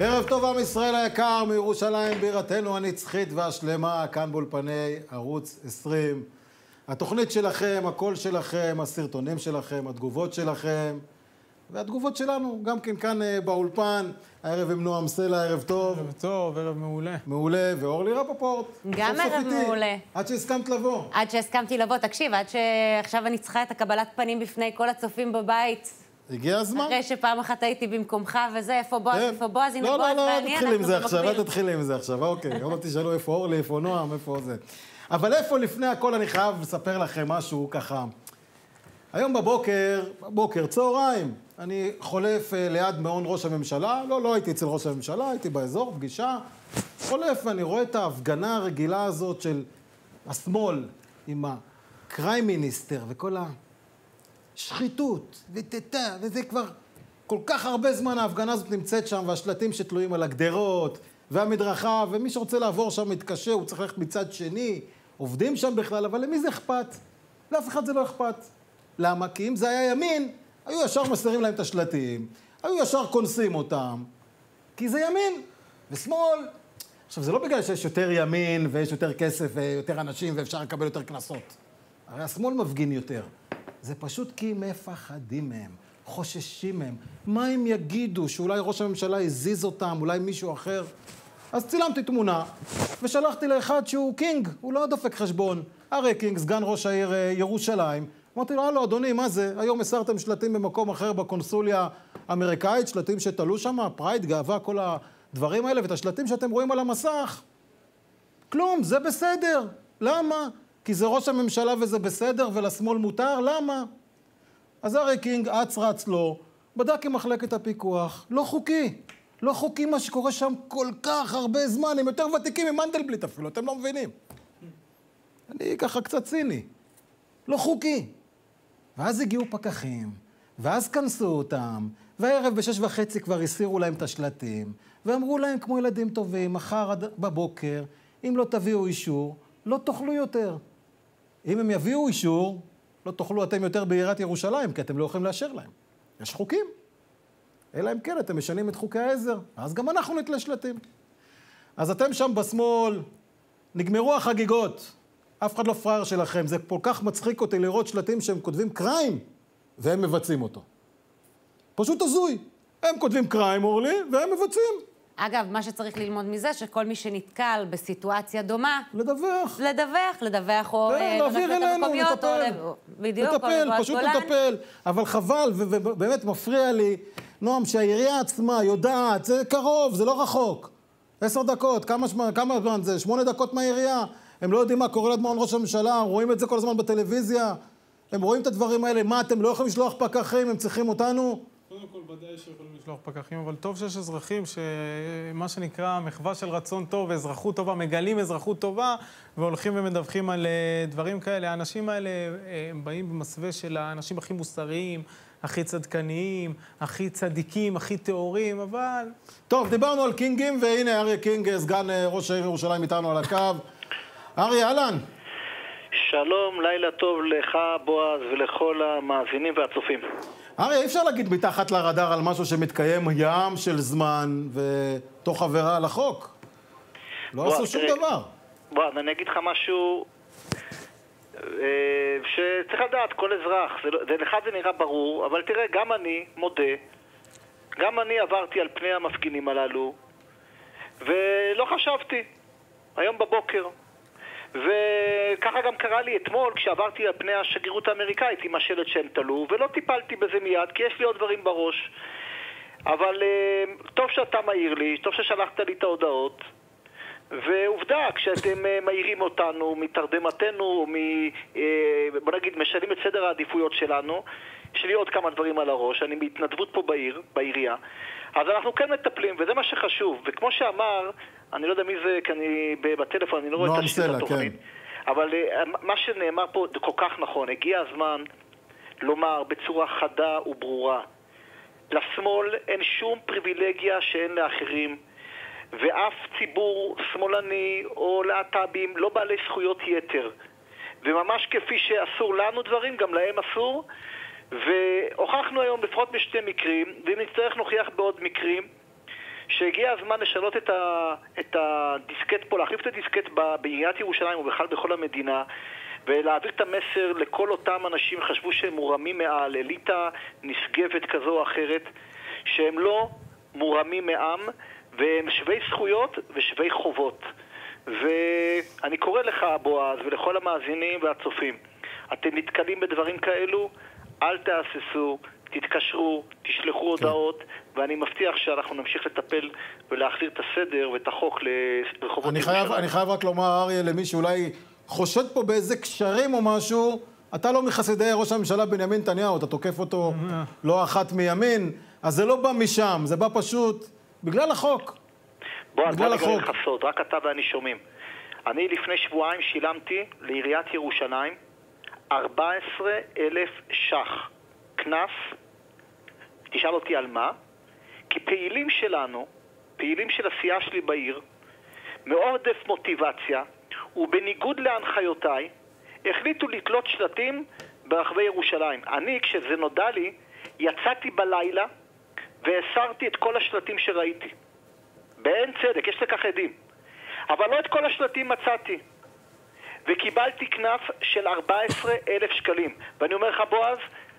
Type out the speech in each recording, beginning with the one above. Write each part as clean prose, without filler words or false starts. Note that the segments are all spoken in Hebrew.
ערב טוב עם ישראל היקר, מירושלים בירתנו הנצחית והשלמה, כאן באולפני ערוץ 20. התוכנית שלכם, הקול שלכם, הסרטונים שלכם, התגובות שלכם, והתגובות שלנו, גם כן כאן באולפן. הערב עם נועם סלע, ערב טוב. ערב טוב, ערב מעולה. מעולה, ואורלי רפפורט. גם ערב מעולה. עד שהסכמת לבוא. עד שהסכמתי לבוא, תקשיב, עד שעכשיו אני צריכה את הקבלת פנים בפני כל הצופים בבית. הגיע הזמן. אחרי שפעם אחת הייתי במקומך וזה, איפה בועז, איפה בועז, הנה בועז ואני, אל תתחילי עם זה עכשיו, אוקיי. עוד תשאלו איפה אורלי, איפה נועם, איפה זה. אבל איפה לפני הכל אני חייב לספר לכם משהו ככה. היום בבוקר, צהריים, אני חולף ליד מעון ראש הממשלה, לא הייתי אצל ראש הממשלה, הייתי באזור, פגישה, חולף ואני רואה את ההפגנה הרגילה הזאת של השמאל, עם הקריים מיניסטר וכל השחיתות, וזה כבר כל כך הרבה זמן ההפגנה הזאת נמצאת שם, והשלטים שתלויים על הגדרות, והמדרכה, ומי שרוצה לעבור שם מתקשה, הוא צריך ללכת מצד שני, עובדים שם בכלל, אבל למי זה אכפת? לאף אחד זה לא אכפת. למה? כי אם זה היה ימין, היו ישר מסרים להם את השלטים, היו ישר כונסים אותם, כי זה ימין. ושמאל, עכשיו זה לא בגלל שיש יותר ימין ויש יותר כסף ויותר אנשים ואפשר לקבל יותר כנסות. הרי השמאל מפגין יותר. זה פשוט כי מפחדים מהם, חוששים מהם. מה הם יגידו? שאולי ראש הממשלה הזיז אותם, אולי מישהו אחר? אז צילמתי תמונה ושלחתי לאחד שהוא קינג, הוא לא דופק חשבון. הרי קינג, סגן ראש העיר ירושלים. אמרתי לו, הלו, אדוני, מה זה? היום הסרתם שלטים במקום אחר בקונסוליה האמריקאית, שלטים שתלו שם, פרייד, גאווה, כל הדברים האלה, ואת השלטים שאתם רואים על המסך. כלום, זה בסדר. למה? כי זה ראש הממשלה וזה בסדר, ולשמאל מותר, למה? אז הרי קינג רץ לו, בדק עם מחלקת הפיקוח, לא חוקי. לא חוקי מה שקורה שם כל כך הרבה זמן, הם יותר ותיקים ממנדלבליט אפילו, אתם לא מבינים. אני ככה קצת ציני. לא חוקי. ואז הגיעו פקחים, ואז כנסו אותם, והערב ב6:30 כבר הסירו להם את השלטים, ואמרו להם כמו ילדים טובים, מחר בבוקר, אם לא תביאו אישור, לא תאכלו יותר. אם הם יביאו אישור, לא תאכלו אתם יותר בעירת ירושלים, כי אתם לא יכולים לאשר להם. יש חוקים. אלא אם כן, אתם משנים את חוקי העזר, אז גם אנחנו נתלה שלטים. אז אתם שם בשמאל, נגמרו החגיגות. אף אחד לא פראייר שלכם, זה כל כך מצחיק אותי לראות שלטים שהם כותבים קריים, והם מבצעים אותו. פשוט הזוי. הם כותבים קריים, אורלי, והם מבצעים. אגב, מה שצריך ללמוד מזה, שכל מי שנתקל בסיטואציה דומה... לדווח או... להעביר אלינו, נטפל. בדיוק, נטפל, פשוט נטפל. אבל חבל, ובאמת מפריע לי, נועם, שהעירייה עצמה יודעת, זה קרוב, זה לא רחוק. 10 דקות, כמה זמן זה? 8 דקות מהעירייה. הם לא יודעים מה קורה ליד מעון ראש הממשלה, רואים את זה כל הזמן בטלוויזיה, הם רואים את הדברים האלה, מה, אתם לא יכולים לשלוח פקחים, הם צריכים אותנו? קודם כל, ודאי שיכולים לשלוח פקחים, אבל טוב שיש אזרחים שמה שנקרא מחווה של רצון טוב ואזרחות טובה, מגלים אזרחות טובה והולכים ומדווחים על דברים כאלה. האנשים האלה הם באים במסווה של האנשים הכי מוסריים, הכי צדקניים, הכי צדיקים, הכי טהורים, אבל... טוב, דיברנו על קינגים, והנה אריה קינג, סגן ראש העיר ירושלים איתנו על הקו. אריה, אהלן. שלום, לילה טוב לך, בועז, ולכל המאזינים והצופים. אריה, אי אפשר להגיד מתחת לרדאר על משהו שמתקיים ים של זמן ותוך עבירה על החוק. לא עשו שום דבר. בועז, אני אגיד לך משהו שצריך לדעת, כל אזרח, לך זה נראה ברור, אבל תראה, גם אני מודה, גם אני עברתי על פני המפגינים הללו, ולא חשבתי, היום בבוקר. וככה גם קרה לי אתמול כשעברתי על פני השגרירות האמריקאית עם השלט שהם תלו, ולא טיפלתי בזה מיד, כי יש לי עוד דברים בראש. אבל טוב שאתה מעיר לי, טוב ששלחת לי את ההודעות, ועובדה, כשאתם מעירים אותנו מתרדמתנו, בוא נגיד, משנים את סדר העדיפויות שלנו, יש לי עוד כמה דברים על הראש, אני בהתנדבות פה בעירייה, אז אנחנו כן מטפלים, וזה מה שחשוב. וכמו שאמר, אני לא יודע מי זה, כי אני בטלפון, אני לא רואה את השאלה התוכנית. אבל מה שנאמר פה זה כל כך נכון. הגיע הזמן לומר בצורה חדה וברורה, לשמאל אין שום פריבילגיה שאין לאחרים, ואף ציבור שמאלני או להט"בים לא בעלי זכויות יתר. וממש כפי שאסור לנו דברים, גם להם אסור. והוכחנו היום לפחות בשתי מקרים, ואם נצטרך נוכיח בעוד מקרים, שהגיע הזמן לשנות את הדיסקט פה, להחליף את הדיסקט בעיריית ירושלים ובכלל בכל המדינה, ולהעביר את המסר לכל אותם אנשים חשבו שהם מורמים מעל, אליטה נשגבת כזו או אחרת, שהם לא מורמים מעם, והם שווי זכויות ושווי חובות. ואני קורא לך, בועז, ולכל המאזינים והצופים, אתם נתקלים בדברים כאלו, אל תהססו, תתקשרו, תשלחו הודעות, ואני מבטיח שאנחנו נמשיך לטפל ולהחזיר את הסדר ואת החוק לרחובות ירושלים. אני חייב רק לומר, אריה, למי שאולי חושד פה באיזה קשרים או משהו, אתה לא מחסידי ראש הממשלה בנימין נתניהו, אתה תוקף אותו לא אחת מימין, אז זה לא בא משם, זה בא פשוט בגלל החוק. בוא נגלה לך סוד, רק אתה ואני שומעים. אני לפני שבועיים שילמתי לעיריית ירושלים 14,000 ש"ח כנס. תשאל אותי על מה? כי פעילים שלנו, פעילים של הסיעה שלי בעיר, מעודף מוטיבציה, ובניגוד להנחיותיי, החליטו לתלות שלטים ברחבי ירושלים. אני, כשזה נודע לי, יצאתי בלילה והסרתי את כל השלטים שראיתי. באין צדק, יש לכך עדים. אבל לא את כל השלטים מצאתי. וקיבלתי כנף של 14,000 שקלים. ואני אומר לך, בועז,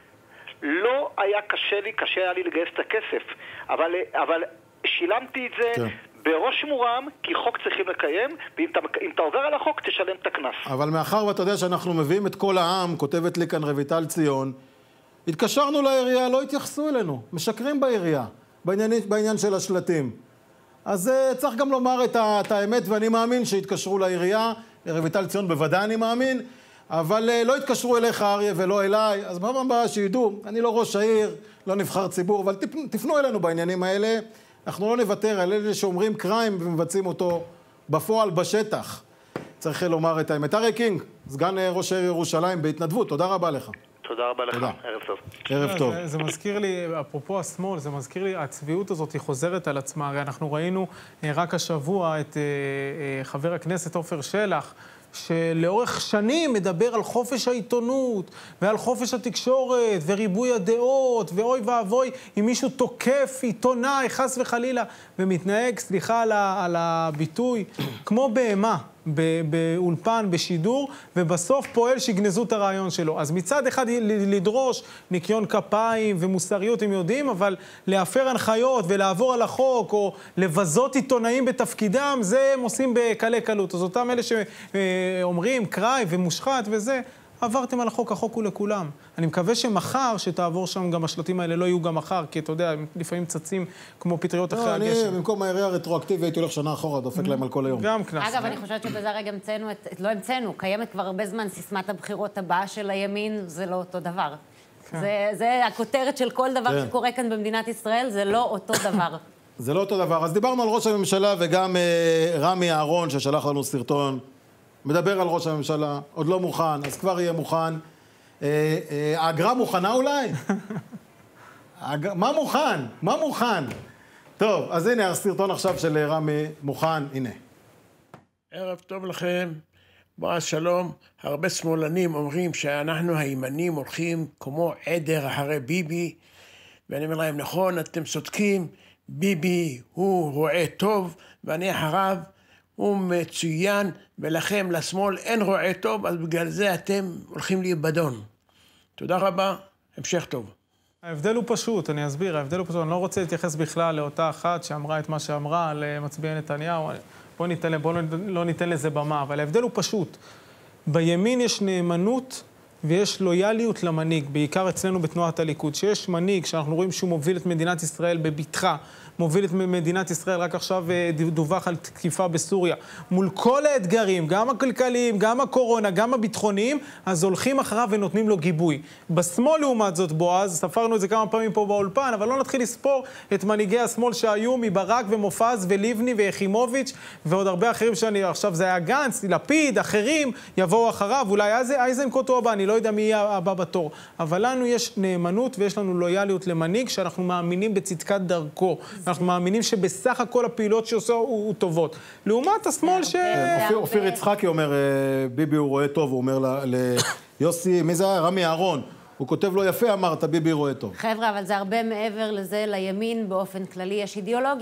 לא היה קשה היה לי לגייס את הכסף. אבל שילמתי את זה בראש מורם, כי חוק צריכים לקיים, ואם אתה עובר על החוק, תשלם את הכנס. אבל מאחר ואתה יודע שאנחנו מביאים את כל העם, כותבת לי כאן רויטל ציון, התקשרנו לעירייה, לא התייחסו אלינו. משקרים בעירייה, בעניין של השלטים. אז צריך גם לומר את האמת, ואני מאמין שהתקשרו לעירייה, לרויטל ציון בוודאי אני מאמין, אבל לא התקשרו אליך, אריה, ולא אליי, אז בפעם הבאה שידעו, אני לא ראש העיר, לא נבחר ציבור, אבל תפנו אלינו בעניינים האלה, אנחנו לא נוותר על אלה שאומרים קריים ומבצעים אותו בפועל בשטח. צריך לומר את האמת. אריה קינג, סגן ראש העיר ירושלים בהתנדבות, תודה רבה לך. תודה רבה לך, ערב טוב. ערב טוב. זה מזכיר לי, אפרופו השמאל, זה מזכיר לי, הצביעות הזאת היא חוזרת על עצמה. הרי אנחנו ראינו רק השבוע את חבר הכנסת עופר שלח, שלאורך שנים מדבר על חופש העיתונות ועל חופש התקשורת וריבוי הדעות ואוי ואבוי אם מישהו תוקף עיתונאי חס וחלילה ומתנהג, סליחה על הביטוי, כמו בהמה באולפן, בשידור, ובסוף פועל שיגנזו את הרעיון שלו. אז מצד אחד לדרוש ניקיון כפיים ומוסריות הם יודעים, אבל להפר הנחיות ולעבור על החוק או לבזות עיתונאים בתפקידם, זה הם עושים בקלי קלות. אז אותם אלה שאומרים קראי ומושחת וזה, עברתם על החוק, החוק הוא לכולם. אני מקווה שמחר שתעבור שם גם השלטים האלה לא יהיו גם מחר, כי אתה יודע, לפעמים צצים כמו פטריות אחרי הגשם. אני במקום העירייה הרטרואקטיבי הייתי הולך שנה אחורה, דופק להם על כל היום. גם כנס. אגב, אני חושבת שבזה רגע לא המצאנו, קיימת כבר הרבה זמן סיסמת הבחירות הבאה של הימין, זה לא אותו דבר. זה הכותרת של כל דבר שקורה כאן במדינת ישראל, זה לא אותו דבר. זה לא אותו דבר. אז דיברנו על ראש הממשלה וגם רמי אהרון ששלח לנו סרטון. מדבר על ראש הממשלה, עוד לא מוכן, אז כבר יהיה מוכן. האגרה מוכנה אולי? מה מוכן? מה מוכן? טוב, אז הנה הסרטון עכשיו של רמי מוכן, הנה. ערב טוב לכם, בועז שלום. הרבה שמאלנים אומרים שאנחנו הימנים הולכים כמו עדר אחרי ביבי, ואני אומר להם, נכון, אתם צודקים, ביבי הוא רועה טוב, ואני אחריו, הוא מצוין, ולכם לשמאל אין רועה טוב, אז בגלל זה אתם הולכים לאבדון. תודה רבה, המשך טוב. ההבדל הוא פשוט, אני אסביר, ההבדל הוא פשוט, אני לא רוצה להתייחס בכלל לאותה אחת שאמרה את מה שאמרה על מצביעי נתניהו, בוא לא ניתן לזה במה, אבל ההבדל הוא פשוט. בימין יש נאמנות ויש לויאליות למנהיג, בעיקר אצלנו בתנועת הליכוד, שיש מנהיג שאנחנו רואים שהוא מוביל את מדינת ישראל בביטחה, מוביל את מדינת ישראל, רק עכשיו דווח על תקיפה בסוריה. מול כל האתגרים, גם הכלכליים, גם הקורונה, גם הביטחוניים, אז הולכים אחריו ונותנים לו גיבוי. בשמאל לעומת זאת, בועז, ספרנו את זה כמה פעמים פה באולפן, אבל לא נתחיל לספור את מנהיגי השמאל שהיו מברק ומופז וליבני ויחימוביץ' ועוד הרבה אחרים עכשיו זה היה גנץ, לפיד, אחרים, יבואו אחריו, אולי איזנקוט הוא הבא, אני לא יודע מי יהיה הבא בתור. אבל לנו יש נאמנות ויש לנו לויאליות למנהיג שאנחנו מאמינים בצדקת דרכו. אנחנו מאמינים שבסך הכל הפעילות שעושה הוא טובות. לעומת השמאל אופיר יצחקי אומר, ביבי הוא רואה טוב, הוא אומר ליוסי, מי זה היה? רמי אהרון. הוא כותב לו יפה, אמרת, ביבי רואה טוב. חבר'ה, אבל זה הרבה מעבר לזה, לימין באופן כללי יש אידיאולוגיה.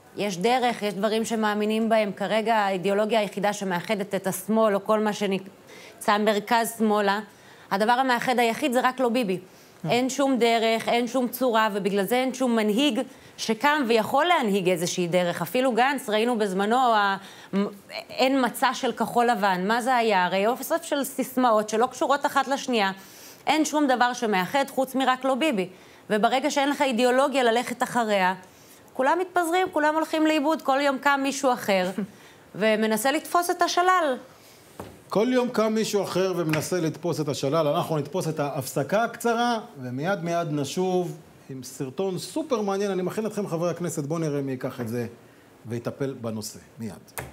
יש דרך, יש דברים שמאמינים בהם. כרגע האידיאולוגיה היחידה שמאחדת את השמאל, או כל מה שנמצא מרכז שמאלה, הדבר המאחד היחיד זה רק לא ביבי. אין שום דרך, אין שום צורה, ובגלל זה אין שום מנהיג שקם ויכול להנהיג איזושהי דרך. אפילו גנץ, ראינו בזמנו, אין מצע של כחול לבן. מה זה היה? הרי אוסף של סיסמאות שלא קשורות אחת לשנייה. אין שום דבר שמאחד חוץ מרק לא ביבי. וברגע שאין לך אידיאולוגיה ללכת אחריה, כולם מתפזרים, כולם הולכים לאיבוד, כל יום קם מישהו אחר ומנסה לתפוס את השלל. כל יום קם מישהו אחר ומנסה לתפוס את השלל. אנחנו נתפוס את ההפסקה הקצרה, ומיד נשוב עם סרטון סופר מעניין. אני מכין אתכם, חברי הכנסת, בואו נראה מי ייקח את זה ויטפל בנושא. מיד.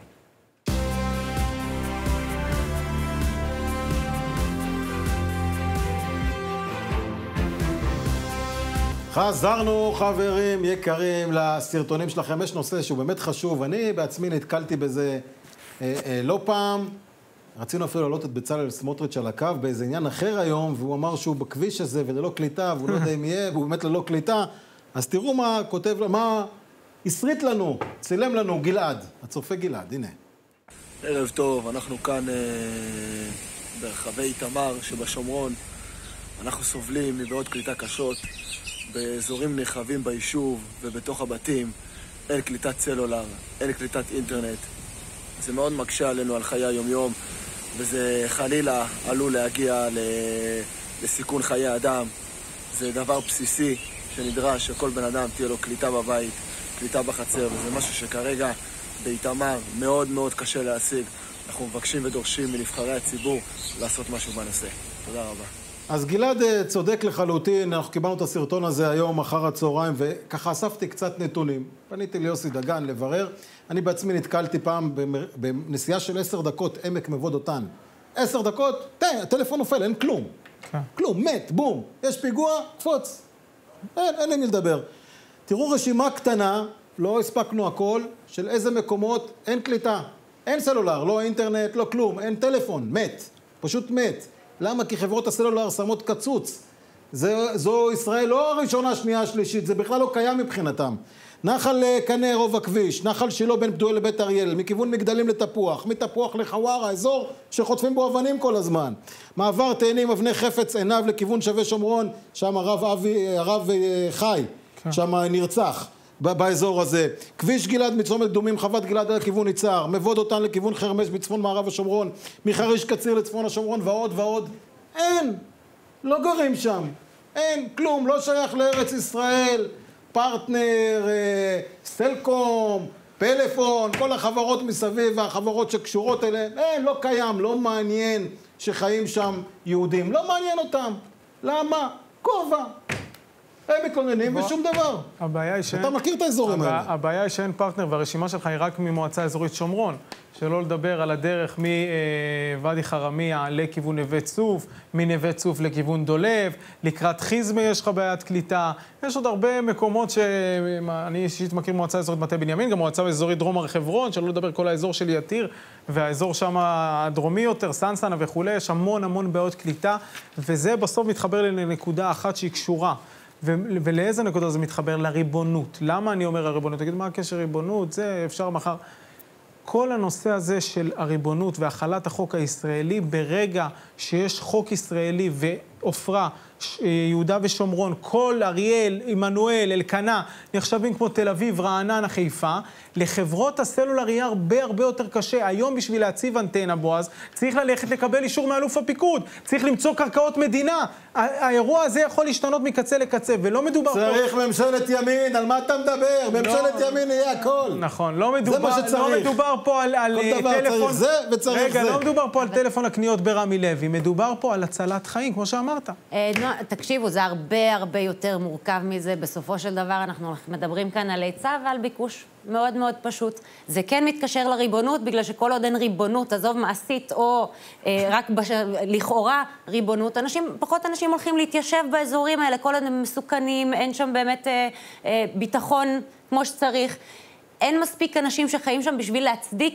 חזרנו, חברים יקרים, לסרטונים שלכם. יש נושא שהוא באמת חשוב. אני בעצמי נתקלתי בזה לא פעם. רצינו אפילו להעלות את בצלאל סמוטריץ' על הקו באיזה עניין אחר היום, והוא אמר שהוא בכביש הזה וללא קליטה, והוא לא יודע אם יהיה, והוא באמת ללא קליטה. אז תראו מה כותב, מה הסריט לנו, צילם לנו גלעד, הצופה גלעד, הנה. ערב טוב, אנחנו כאן ברחבי איתמר שבשומרון. אנחנו סובלים מבעיות קליטה קשות. באזורים נרחבים ביישוב ובתוך הבתים אין קליטת סלולר, אין קליטת אינטרנט. זה מאוד מקשה עלינו על חיי היום-יום, וזה חלילה עלול להגיע לסיכון חיי אדם. זה דבר בסיסי שנדרש שכל בן אדם תהיה לו קליטה בבית, קליטה בחצר, וזה משהו שכרגע באיתמר מאוד מאוד קשה להשיג. אנחנו מבקשים ודורשים מנבחרי הציבור לעשות משהו בנושא. תודה רבה. אז גלעד צודק לחלוטין, אנחנו קיבלנו את הסרטון הזה היום אחר הצהריים, וככה אספתי קצת נתונים. פניתי ליוסי דגן לברר. אני בעצמי נתקלתי פעם בנסיעה של 10 דקות עמק מבוא דותן. 10 דקות, הטלפון נופל, אין כלום. כלום, מת, בום. יש פיגוע, קפוץ. אין לי מי לדבר. תראו רשימה קטנה, לא הספקנו הכל, של איזה מקומות אין קליטה. אין סלולר, לא אינטרנט, לא כלום, אין טלפון, מת. פשוט מת. למה? כי חברות הסלולר שמות קצוץ. זו ישראל לא הראשונה, השנייה, השלישית, זה בכלל לא קיים מבחינתם. נחל קנה רוב הכביש, נחל שילה בין פדואל לבית אריאל, מכיוון מגדלים לתפוח, מתפוח לחווארה, אזור שחוטפים בו אבנים כל הזמן. מעבר תאנים, אבני חפץ עיניו לכיוון שווה שומרון, שם הרב חי, שם נרצח. באזור הזה. כביש גלעד מצומת קדומים, חוות גלעד לכיוון יצהר, מבוא דותן לכיוון חרמש בצפון מערב השומרון, מחריש קציר לצפון השומרון ועוד ועוד. אין, לא גרים שם. אין, כלום, לא שייך לארץ ישראל. פרטנר, סלקום, פלאפון, כל החברות מסביב והחברות שקשורות אליהן. אין, לא קיים, לא מעניין שחיים שם יהודים. לא מעניין אותם. למה? כובע. הם מתלוננים ושום דבר. הבעיה היא שאין... אתה מכיר את האזורים האלה. הבעיה היא שאין פרטנר, והרשימה שלך היא רק ממועצה אזורית שומרון. שלא לדבר על הדרך מוואדי חרמיה לכיוון נווה צוף, מנווה צוף לכיוון דולב, לקראת חיזמה יש לך בעיית קליטה. יש עוד הרבה מקומות שאני אישית מכיר מועצה אזורית מטה בנימין, גם מועצה אזורית דרום הר חברון, שלא לדבר כל האזור של יתיר, והאזור שם הדרומי יותר, סנסנה וכו', יש המון בעיות קליטה, וזה בסוף מתחבר לנקודה אחת שהיא קשורה. ולאיזה נקודה זה מתחבר? לריבונות. למה אני אומר הריבונות? תגיד, מה הקשר ריבונות? זה אפשר מחר. כל הנושא הזה של הריבונות והחלת החוק הישראלי, ברגע שיש חוק ישראלי ואופרה, יהודה ושומרון, כל אריאל, עמנואל, אלקנה, נחשבים כמו תל אביב, רעננה, חיפה, לחברות הסלולר יהיה הרבה יותר קשה. היום בשביל להציב אנטנה, בועז, צריך ללכת לקבל אישור מאלוף הפיקוד, צריך למצוא קרקעות מדינה. האירוע הזה יכול להשתנות מקצה לקצה, ולא מדובר פה... צריך ממשלת ימין, על מה אתה מדבר? ממשלת ימין יהיה הכל. נכון, לא מדובר, זה מה שצריך. לא מדובר פה על כל דבר טלפון... צריך זה וצריך רגע, זה. לא מדובר פה על טלפון הקניות ברמי לוי, מדובר פה על הצלת חיים, כמו שאמרת. תקשיבו, זה הרבה יותר מורכב מזה. בסופו של דבר אנחנו מדברים כאן על היצע ועל ביקוש. מאוד פשוט. זה כן מתקשר לריבונות, בגלל שכל עוד אין ריבונות, עזוב מעשית או רק לכאורה ריבונות, פחות אנשים הולכים להתיישב באזורים האלה, כל עוד הם מסוכנים, אין שם באמת ביטחון כמו שצריך. אין מספיק אנשים שחיים שם בשביל להצדיק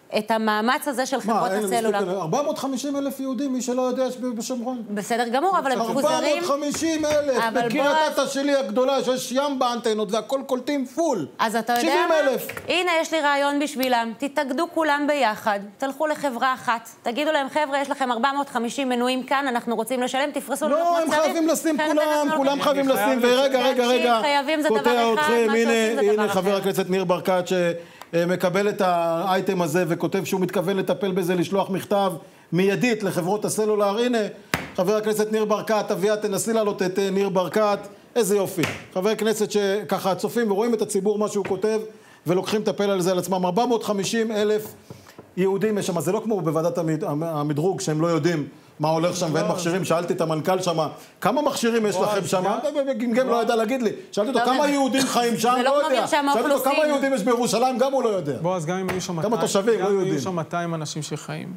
את המאמץ הזה של חברות הסלולר. 450,000 יהודים, מי שלא יודע, יש בשומרון. בסדר גמור, אבל הם מפוזרים. 450,000, בקריית אתא שלי הגדולה, שיש ים באנטנות, והכל קולטים פול. אז אתה יודע מה? 70,000. הנה, יש לי רעיון בשבילם. תתאגדו כולם ביחד, תלכו לחברה אחת, תגידו להם, חבר'ה, יש לכם 450 מנויים כאן, אנחנו רוצים לשלם, תפרסו לנו לא, הם חייבים לשים כולם חייבים לשים, ורגע, חייבים זה דבר קוטע אחד, אתכם, מה שעושים זה דבר הנה אחר. חבר הכנסת ניר ברקת שמקבל את האייטם הזה וכותב שהוא מתכוון לטפל בזה, לשלוח מכתב מיידית לחברות הסלולר. הנה, חבר הכנסת ניר ברקת, אביה, תנסי לעלות את ניר ברקת, איזה יופי. חבר כנסת שככה צופים ורואים את הציבור מה שהוא כותב ולוקחים לטפל על זה על עצמם. 450,000 יהודים יש שם, זה לא כמו בוועדת המדרוג שהם לא יודעים מה הולך שם ואין מכשירים. שאלתי את המנכ"ל שם, כמה מכשירים יש לכם שם? גמגם לא ידע להגיד לי. שאלתי אותו כמה יהודים חיים שם, לא יודע. שאלתי אותו כמה יהודים יש בירושלים, גם הוא לא יודע. בועז, גם אם היו שם 200, כמה תושבים, לא יודעים. גם אם היו שם 200 אנשים שחיים.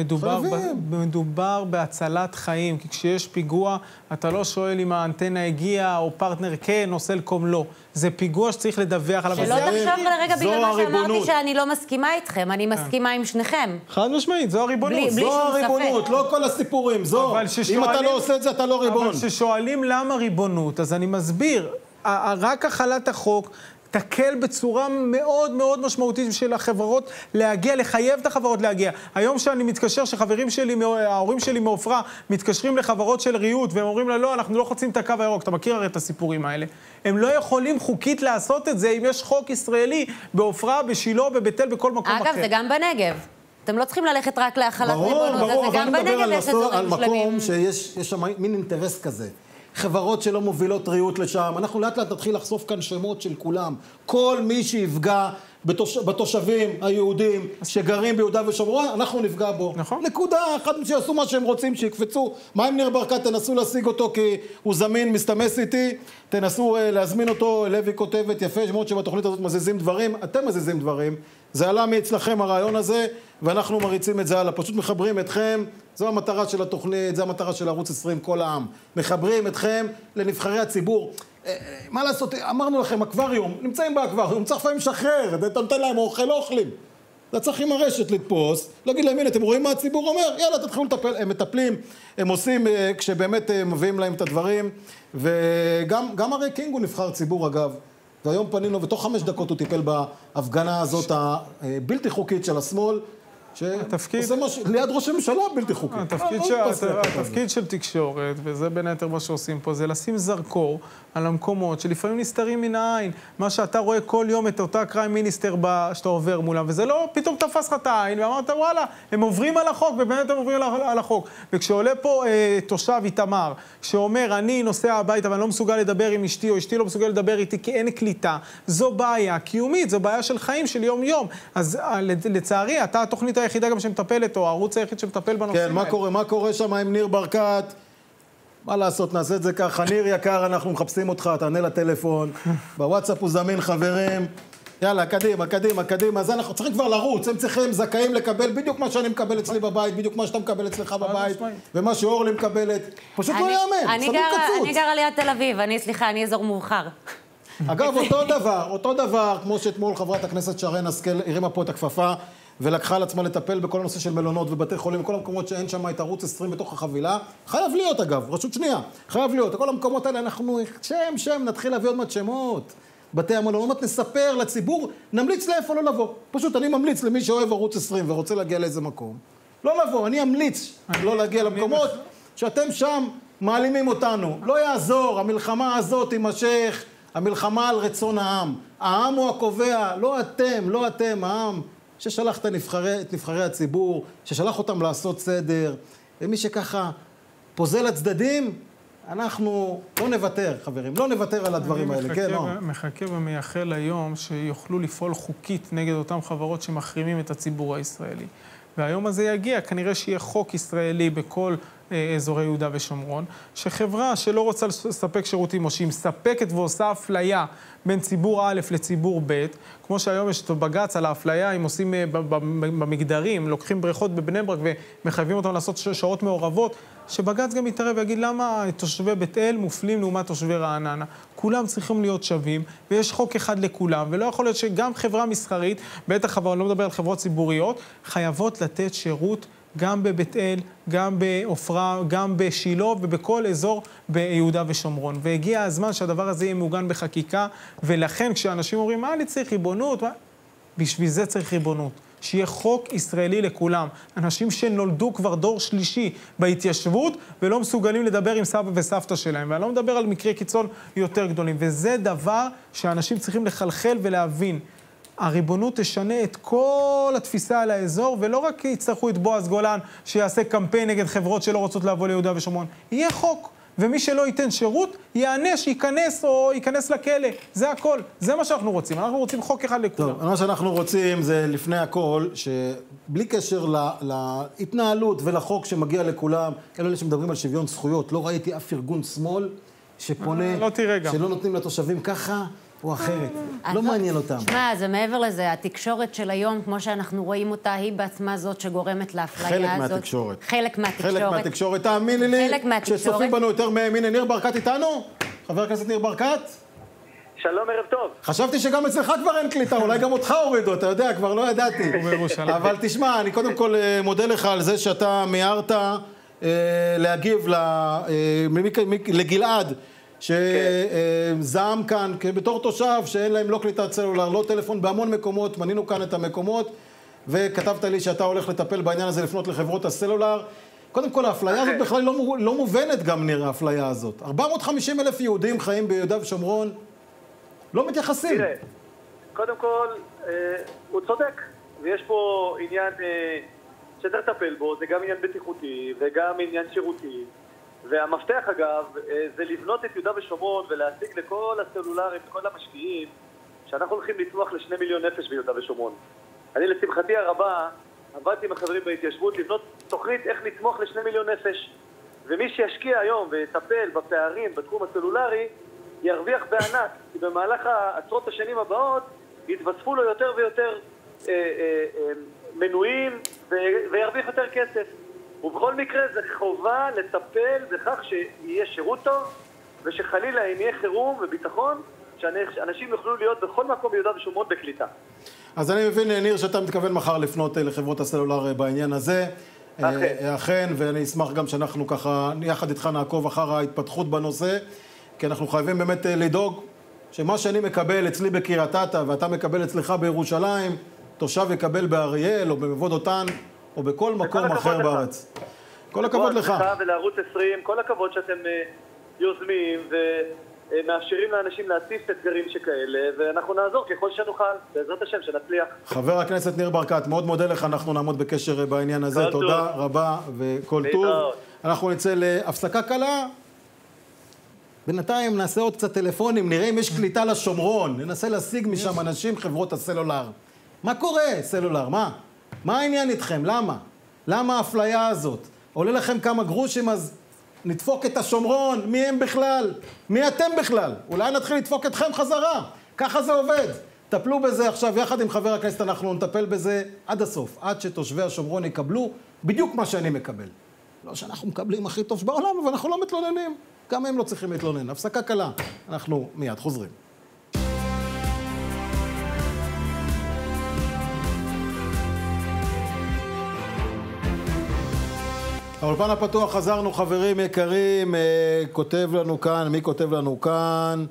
מדובר בהצלת חיים, כי כשיש פיגוע, אתה לא שואל אם האנטנה הגיעה, או פרטנר כן, או סלקום לא. זה פיגוע שצריך לדווח עליו. שלא תחשוב לרגע בגלל מה שאמרתי שאני לא מסכימה איתכם, אני מסכימה עם שניכם. חד משמעית, זו הריבונות. בלי זו שום הריבונות, ספק. לא כל הסיפורים, זו. אם אתה לא עושה את זה, אתה לא ריבון. אבל כששואלים למה ריבונות, אז אני מסביר, רק החלת החוק תקל בצורה מאוד מאוד משמעותית של החברות להגיע, לחייב את החברות להגיע. היום שאני מתקשר, שחברים שלי, ההורים שלי מעופרה, מתקשרים לחברות של ריהוט, והם אומרים לה, לא, אנחנו לא חוצים את הקו הירוק. אתה מכיר הרי את הסיפורים האלה. הם לא יכולים חוקית לעשות את זה אם יש חוק ישראלי בעופרה, בשילה, בבית אל, בכל מקום אחר. אגב, זה גם בנגב. אתם לא צריכים ללכת רק להחלת ריבונות, זה גם בנגב יש אזורים שלמים. על מקום שיש שם מין אינטרס כזה. חברות שלא מובילות ריהוט לשם. אנחנו לאט לאט נתחיל לחשוף כאן שמות של כולם. כל מי שיפגע בתושבים היהודים שגרים ביהודה ושומרון, אנחנו נפגע בו. נכון. נקודה, אחד שיעשו מה שהם רוצים, שיקפצו. מה עם ניר ברקת? תנסו להשיג אותו כי הוא זמין, מסתמס איתי. תנסו להזמין אותו, לוי כותבת, יפה, שמות שבתוכנית הזאת מזיזים דברים. אתם מזיזים דברים. זה עלה מאצלכם הרעיון הזה, ואנחנו מריצים את זה הלאה. פשוט מחברים אתכם, זו המטרה של התוכנית, זו המטרה של ערוץ 20, כל העם. מחברים אתכם לנבחרי הציבור. מה לעשות? אמרנו לכם, אקווריום, נמצאים באקווריום, צריך לפעמים לשחרר, אתה נותן להם אוכל, לא אוכלים. אתה צריך עם הרשת לתפוס, להגיד להם, הנה, אתם רואים מה הציבור אומר? יאללה, תתחילו לטפל. הם מטפלים, הם עושים כשבאמת מביאים להם את הדברים, וגם הרי קינג הוא נבחר ציבור, אגב. והיום פנינו, ותוך 5 דקות הוא טיפל בהפגנה הזאת הבלתי חוקית של השמאל, שעושה משהו, ליד ראש הממשלה בלתי חוקי. התפקיד של תקשורת, וזה בין היתר מה שעושים פה, זה לשים זרקור על המקומות שלפעמים נסתרים מן העין. מה שאתה רואה כל יום את אותה קריים מיניסטר שאתה עובר מולם, וזה לא פתאום תפס לך את העין, ואמרת, וואלה, הם עוברים על החוק, ובאמת הם עוברים על החוק. וכשעולה פה תושב איתמר, שאומר, אני נוסע הביתה ואני לא מסוגל לדבר עם אשתי, או אשתי לא מסוגל לדבר איתי כי אין קליטה, זו בעיה קיומית, זו בעיה של חיים של יום-יום. אז לצערי, אתה התוכנית היחידה גם שמטפלת, או הערוץ היחיד שמטפל בנושאים האלה. כן, מה קורה שם עם ניר ברקת? מה לעשות, נעשה את זה ככה. ניר יקר, אנחנו מחפשים אותך, תענה לטלפון. בוואטסאפ הוא זמין, חברים. יאללה, קדימה. אז אנחנו צריכים כבר לרוץ. הם צריכים, זכאים לקבל בדיוק מה שאני מקבל אצלי בבית, בדיוק מה שאתה מקבל אצלך בבית, ומה שאורלי מקבלת. פשוט לא יאמן, שמים קצוץ. אני גרה ליד תל אביב, אני אזור מאוחר. אגב, אותו דבר, כמו שאתמול חברת הכנסת שרן השכל הרימה פה את הכפפה, ולקחה על עצמה לטפל בכל הנושא של מלונות ובתי חולים, וכל המקומות שאין שם את ערוץ 20 בתוך החבילה. חייב להיות, אגב, רשות שנייה. חייב להיות. כל המקומות האלה אנחנו שם, נתחיל להביא עוד מעט שמות. בתי המלונות, נספר לציבור, נמליץ לאיפה לא לבוא. פשוט אני ממליץ למי שאוהב ערוץ 20 ורוצה להגיע לאיזה מקום. לא לבוא, אני אמליץ לא להגיע למקומות שאתם שם מעלימים אותנו. לא יעזור, המלחמה הזאת תימשך, המלחמה על רצון העם. העם הוא הקובע, לא אתם, העם. ששלח את נבחרי הציבור, ששלח אותם לעשות סדר, ומי שככה פוזל לצדדים, אנחנו לא נוותר, חברים, לא נוותר על הדברים האלה, כן, לא? אני מחכה ומייחל היום שיוכלו לפעול חוקית נגד אותם חברות שמחרימים את הציבור הישראלי. והיום הזה יגיע, כנראה שיהיה חוק ישראלי בכל אזורי יהודה ושומרון, שחברה שלא רוצה לספק שירותים, או שהיא מספקת ועושה אפליה בין ציבור א' לציבור ב', כמו שהיום יש בג"ץ על האפליה, אם עושים במגדרים, לוקחים בריכות בבני ברק ומחייבים אותם לעשות שעות מעורבות, שבג"ץ גם יתערב ויגיד למה תושבי בית אל מופלים לעומת תושבי רעננה. כולם צריכים להיות שווים, ויש חוק אחד לכולם, ולא יכול להיות שגם חברה מסחרית, בטח אבל אני לא מדבר על חברות ציבוריות, חייבות לתת שירות גם בבית אל, גם בעופרה, גם בשילה ובכל אזור ביהודה ושומרון. והגיע הזמן שהדבר הזה יהיה מעוגן בחקיקה, ולכן כשאנשים אומרים, מה אני צריך ריבונות? בשביל זה צריך ריבונות. שיהיה חוק ישראלי לכולם. אנשים שנולדו כבר דור שלישי בהתיישבות, ולא מסוגלים לדבר עם סבא וסבתא שלהם. ואני לא מדבר על מקרי קיצון יותר גדולים. וזה דבר שאנשים צריכים לחלחל ולהבין. הריבונות תשנה את כל התפיסה על האזור, ולא רק יצטרכו את בועז גולן שיעשה קמפיין נגד חברות שלא רוצות לבוא ליהודה ושומרון. יהיה חוק, ומי שלא ייתן שירות, יענש, ייכנס או ייכנס לכלא. זה הכל. זה מה שאנחנו רוצים. אנחנו רוצים חוק אחד לכולם. טוב, מה שאנחנו רוצים זה לפני הכל, שבלי קשר להתנהלות ולחוק שמגיע לכולם, אלה שמדברים על שוויון זכויות, לא ראיתי אף ארגון שמאל שפונה, לא תראה גם. שלא נותנים לתושבים ככה או אחרת. לא מעניין אותם. שמע, זה מעבר לזה, התקשורת של היום, כמו שאנחנו רואים אותה, היא בעצמה זאת שגורמת לאפליה הזאת. חלק מהתקשורת. חלק מהתקשורת. חלק מהתקשורת, תאמיני לי, חלק מהתקשורת. שצופים בנו יותר מהם. הנה, ניר ברקת איתנו? חבר הכנסת ניר ברקת? שלום, ערב טוב. חשבתי שגם אצלך כבר אין קליטה, אולי גם אותך הורידו, אתה יודע, כבר לא ידעתי. אבל תשמע, אני קודם כל מודה לך על זה שאתה מיהרת להגיב לגלעד, שזעם כאן בתור תושב שאין להם לא קליטת סלולר, לא טלפון בהמון מקומות, מנינו כאן את המקומות, וכתבת לי שאתה הולך לטפל בעניין הזה, לפנות לחברות הסלולר. קודם כל, האפליה הזאת בכלל לא מובנת גם, נראה, האפליה הזאת. 450,000 יהודים חיים ביהודה ושומרון, לא מתייחסים. תראה, קודם כל, הוא צודק, ויש פה עניין שצריך לטפל בו, זה גם עניין בטיחותי וגם עניין שירותי, והמפתח אגב, זה לבנות את יהודה ושומרון ולהשיג לכל הסלולרים, לכל המשקיעים, שאנחנו הולכים לצמוח ל2 מיליון נפש ביהודה ושומרון. אני לשמחתי הרבה, עבדתי עם החברים בהתיישבות לבנות תוכנית איך לצמוח ל2 מיליון נפש, ומי שישקיע היום ויטפל בפערים בתחום הסלולרי, ירוויח בענק, כי במהלך העשרות השנים הבאות יתווספו לו יותר ויותר מנויים וירוויח יותר כסף. ובכל מקרה זה חובה לטפל בכך שיהיה שירות טוב, ושחלילה אם יהיה חירום וביטחון, שאנשים יוכלו להיות בכל מקום ביהודה ושומרון בקליטה. אז אני מבין, ניר, שאתה מתכוון מחר לפנות לחברות הסלולר בעניין הזה. אכן, ואני אשמח גם שאנחנו ככה, יחד איתך נעקוב אחר ההתפתחות בנושא, כי אנחנו חייבים באמת לדאוג שמה שאני מקבל אצלי בקריית אתא, ואתה מקבל אצלך בירושלים, תושב יקבל באריאל או במבוא דותן, או בכל מקום אחר בארץ. כל הכבוד לך. ולערוץ 20, כל הכבוד שאתם יוזמים ומאפשרים לאנשים להציף אתגרים שכאלה, ואנחנו נעזור ככל שנוכל, בעזרת השם, שנצליח. חבר הכנסת ניר ברקת, מאוד מודה לך, אנחנו נעמוד בקשר בעניין הזה. תודה רבה וכל טוב. אנחנו נצא להפסקה קלה. בינתיים נעשה עוד קצת טלפונים, נראה אם יש קליטה לשומרון, ננסה להשיג משם אנשים, חברות הסלולר. מה קורה, סלולר? מה העניין איתכם? למה? למה האפליה הזאת? עולה לכם כמה גרושים, אז נדפוק את השומרון. מי הם בכלל? מי אתם בכלל? אולי נתחיל לדפוק אתכם חזרה. ככה זה עובד. טפלו בזה עכשיו, יחד עם חבר הכנסת, אנחנו נטפל בזה עד הסוף. עד שתושבי השומרון יקבלו בדיוק מה שאני מקבל. לא שאנחנו מקבלים הכי טוב בעולם, אבל אנחנו לא מתלוננים. גם הם לא צריכים להתלונן. הפסקה קלה. אנחנו מיד חוזרים. האולפן הפתוח, חזרנו, חברים יקרים. כותב לנו כאן, מי כותב לנו כאן?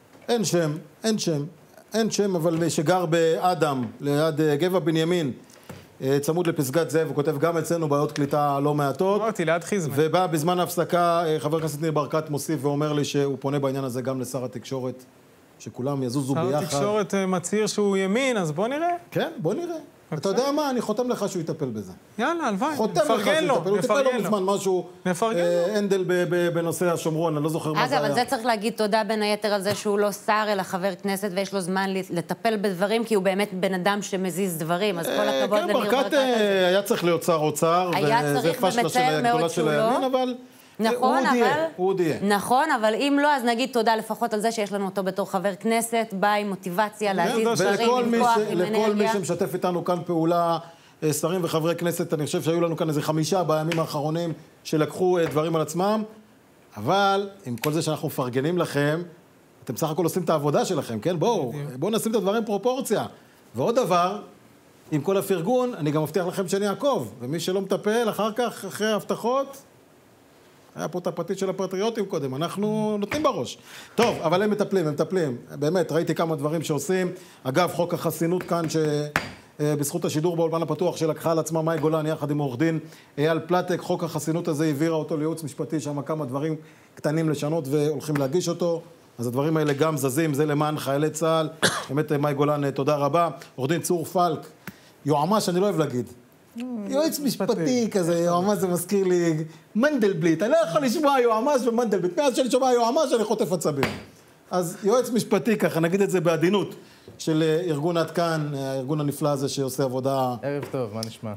אין שם, אבל שגר באדם, ליד גבע בנימין, צמוד לפסגת זאב, הוא כותב גם אצלנו בעיות קליטה לא מעטות. אמרתי, ליד חיזמה. ובא בזמן ההפסקה, חבר הכנסת ניר ברקת מוסיף ואומר לי שהוא פונה בעניין הזה גם לשר התקשורת, שכולם יזוזו ביחד. שר התקשורת מצהיר שהוא ימין, אז בוא נראה. כן, בוא נראה. אתה יודע מה? אני חותם לך שהוא יטפל בזה. יאללה, הלוואי. חותם לך שהוא יטפל. הוא טיפל לו בזמן משהו, אנדל בנושא השומרון, אני לא זוכר מה זה היה. אגב, על זה צריך להגיד תודה בין היתר על זה שהוא לא שר, אלא חבר כנסת, ויש לו זמן לטפל בדברים, כי הוא באמת בן אדם שמזיז דברים, אז כל הכבוד לניר ברקת. כן, ברקת היה צריך להיות שר אוצר, וזה פשלה של הגדולה של הימין, אבל... הוא יהיה. נכון, אבל אם לא, אז נגיד תודה לפחות על זה שיש לנו אותו בתור חבר כנסת, בא עם מוטיבציה להזיז דברים, עם כוח, עם אנרגיה. לכל מי שמשתף איתנו כאן פעולה, שרים וחברי כנסת, אני חושב שהיו לנו כאן איזה 5 בימים האחרונים שלקחו דברים על עצמם, אבל עם כל זה שאנחנו מפרגנים לכם, אתם בסך הכל עושים את העבודה שלכם, כן? בואו נשים את הדברים פרופורציה. ועוד דבר, עם כל הפרגון, אני גם מבטיח לכם שאני אעקוב, ומי שלא מטפל, אחר כך, אחרי ההבטחות, היה פה את הפתית של הפטריוטים קודם, אנחנו נותנים בראש. טוב, אבל הם מטפלים. באמת, ראיתי כמה דברים שעושים. אגב, חוק החסינות כאן, שבזכות השידור באולפן הפתוח שלקחה על עצמה מאי גולן, יחד עם עורך דין אייל פלטק, חוק החסינות הזה העבירה אותו לייעוץ משפטי, שם כמה דברים קטנים לשנות והולכים להגיש אותו. אז הדברים האלה גם זזים, זה למען חיילי צה"ל. באמת, מאי גולן, תודה רבה. עורך דין צור פלק, יועמ"ש, אני לא אוהב להגיד. יועץ משפטי כזה, יועמ"ש זה מזכיר לי מנדלבליט, אני לא יכול לשמוע יועמ"ש ומנדלבליט, מאז שאני שומע יועמ"ש אני חוטף עצבים. אז יועץ משפטי ככה, נגיד את זה בעדינות, של ארגון עד כאן, הארגון הנפלא הזה שעושה עבודה... ערב טוב, מה נשמע?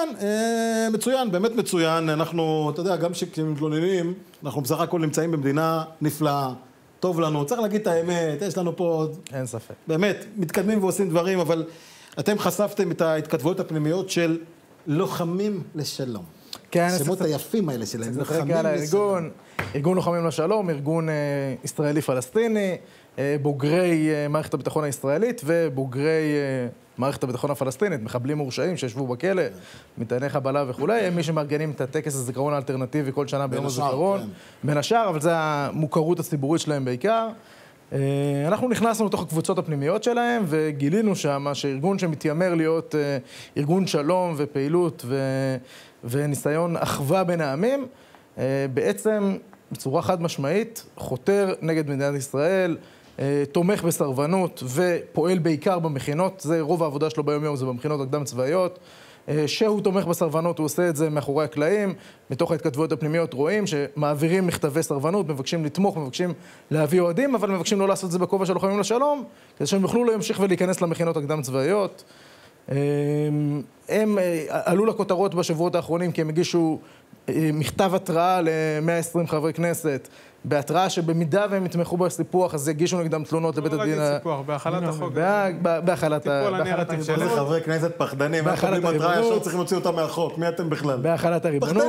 מצוין, באמת מצוין. אנחנו, אתה יודע, גם כשמתלוננים, אנחנו בסך הכל נמצאים במדינה נפלאה, טוב לנו, צריך להגיד את האמת, יש לנו פה... אין ספק. באמת, מתקדמים ועושים דברים, אבל אתם חשפתם את ההתכתבויות הפנימיות של לוחמים לשלום. כן, השמות היפים האלה שלהם, לוחמים לשלום. ארגון לוחמים לשלום, ארגון ישראלי-פלסטיני, בוגרי מערכת הביטחון הישראלית ובוגרי מערכת הביטחון הפלסטינית, מחבלים מורשעים שישבו בכלא, מטעני חבלה וכו', הם מי שמארגנים את הטקס הזיכרון האלטרנטיבי כל שנה ביום הזיכרון, בין השאר, אבל זה המוכרות הציבורית שלהם בעיקר. אנחנו נכנסנו לתוך הקבוצות הפנימיות שלהם וגילינו שם שארגון שמתיימר להיות ארגון שלום ופעילות וניסיון אחווה בין העמים, בעצם בצורה חד משמעית חותר נגד מדינת ישראל, תומך בסרבנות ופועל בעיקר במכינות, זה רוב העבודה שלו ביום יום, זה במכינות הקדם צבאיות. שהוא תומך בסרבנות, הוא עושה את זה מאחורי הקלעים, מתוך ההתכתבויות הפנימיות רואים שמעבירים מכתבי סרבנות, מבקשים לתמוך, מבקשים להביא אוהדים, אבל מבקשים לא לעשות את זה בכובע של לוחמים לשלום, כדי שהם יוכלו להמשיך ולהיכנס למכינות הקדם צבאיות. הם עלו לכותרות בשבועות האחרונים כי הם הגישו מכתב התראה ל-120 חברי כנסת, בהתראה שבמידה והם יתמכו בסיפוח, אז יגישו נגדם תלונות לבית הדין. לא להגיד סיפוח, בהחלת החוק. בהחלת הנרטיב שלנו. איזה חברי כנסת פחדנים, בהחלת הריבונות. ישר צריכים להוציא אותם מהחוק, מי אתם בכלל? בהחלת הריבונות.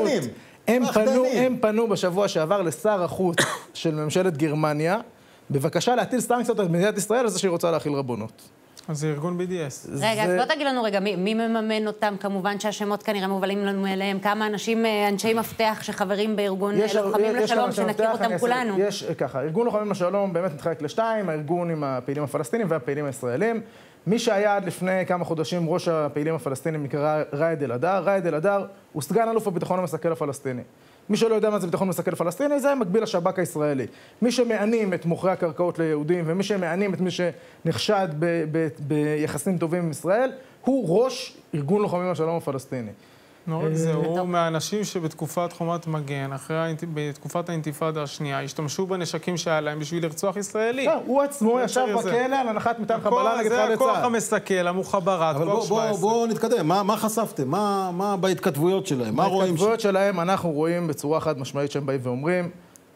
הם פנו בשבוע שעבר לשר החוץ של ממשלת גרמניה, בבקשה להטיל סנקציות על מדינת ישראל, על זה שהיא רוצה להכיל רבונות. אז זה ארגון BDS. רגע, אז בוא תגיד לנו רגע, מי מממן אותם? כמובן שהשמות כנראה מובלים לנו אליהם. כמה אנשים, אנשי מפתח שחברים בארגון לוחמים לשלום, שנכיר אותם כולנו? יש ככה, ארגון לוחמים לשלום באמת מתחלק לשתיים, הארגון עם הפעילים הפלסטינים והפעילים הישראלים. מי שהיה עד לפני כמה חודשים ראש הפעילים הפלסטינים נקרא ראיד אל-אדר. ראיד אל-אדר הוא סגן אלוף הביטחון המסכל הפלסטיני. מי שלא יודע מה זה ביטחון מסכל פלסטיני, זה מקביל לשב"כ הישראלי. מי שמענים את מוכרי הקרקעות ליהודים, ומי שמענים את מי שנחשד ביחסים טובים עם ישראל, הוא ראש ארגון לוחמים לשלום הפלסטיני. לא רק זה, הוא מהאנשים שבתקופת חומת מגן, בתקופת האינתיפאדה השנייה, השתמשו בנשקים שהיה להם בשביל לרצוח ישראלי. הוא עצמו ישב בכלא על הנחת מטען חבלה נגד חיילי צה"ל. זה הכוח המסכל, המוחברת, אבל בואו נתקדם, מה חשפתם? מה בהתכתבויות שלהם? מה רואים? בהתכתבויות שלהם אנחנו רואים בצורה חד משמעית שהם באים ואומרים,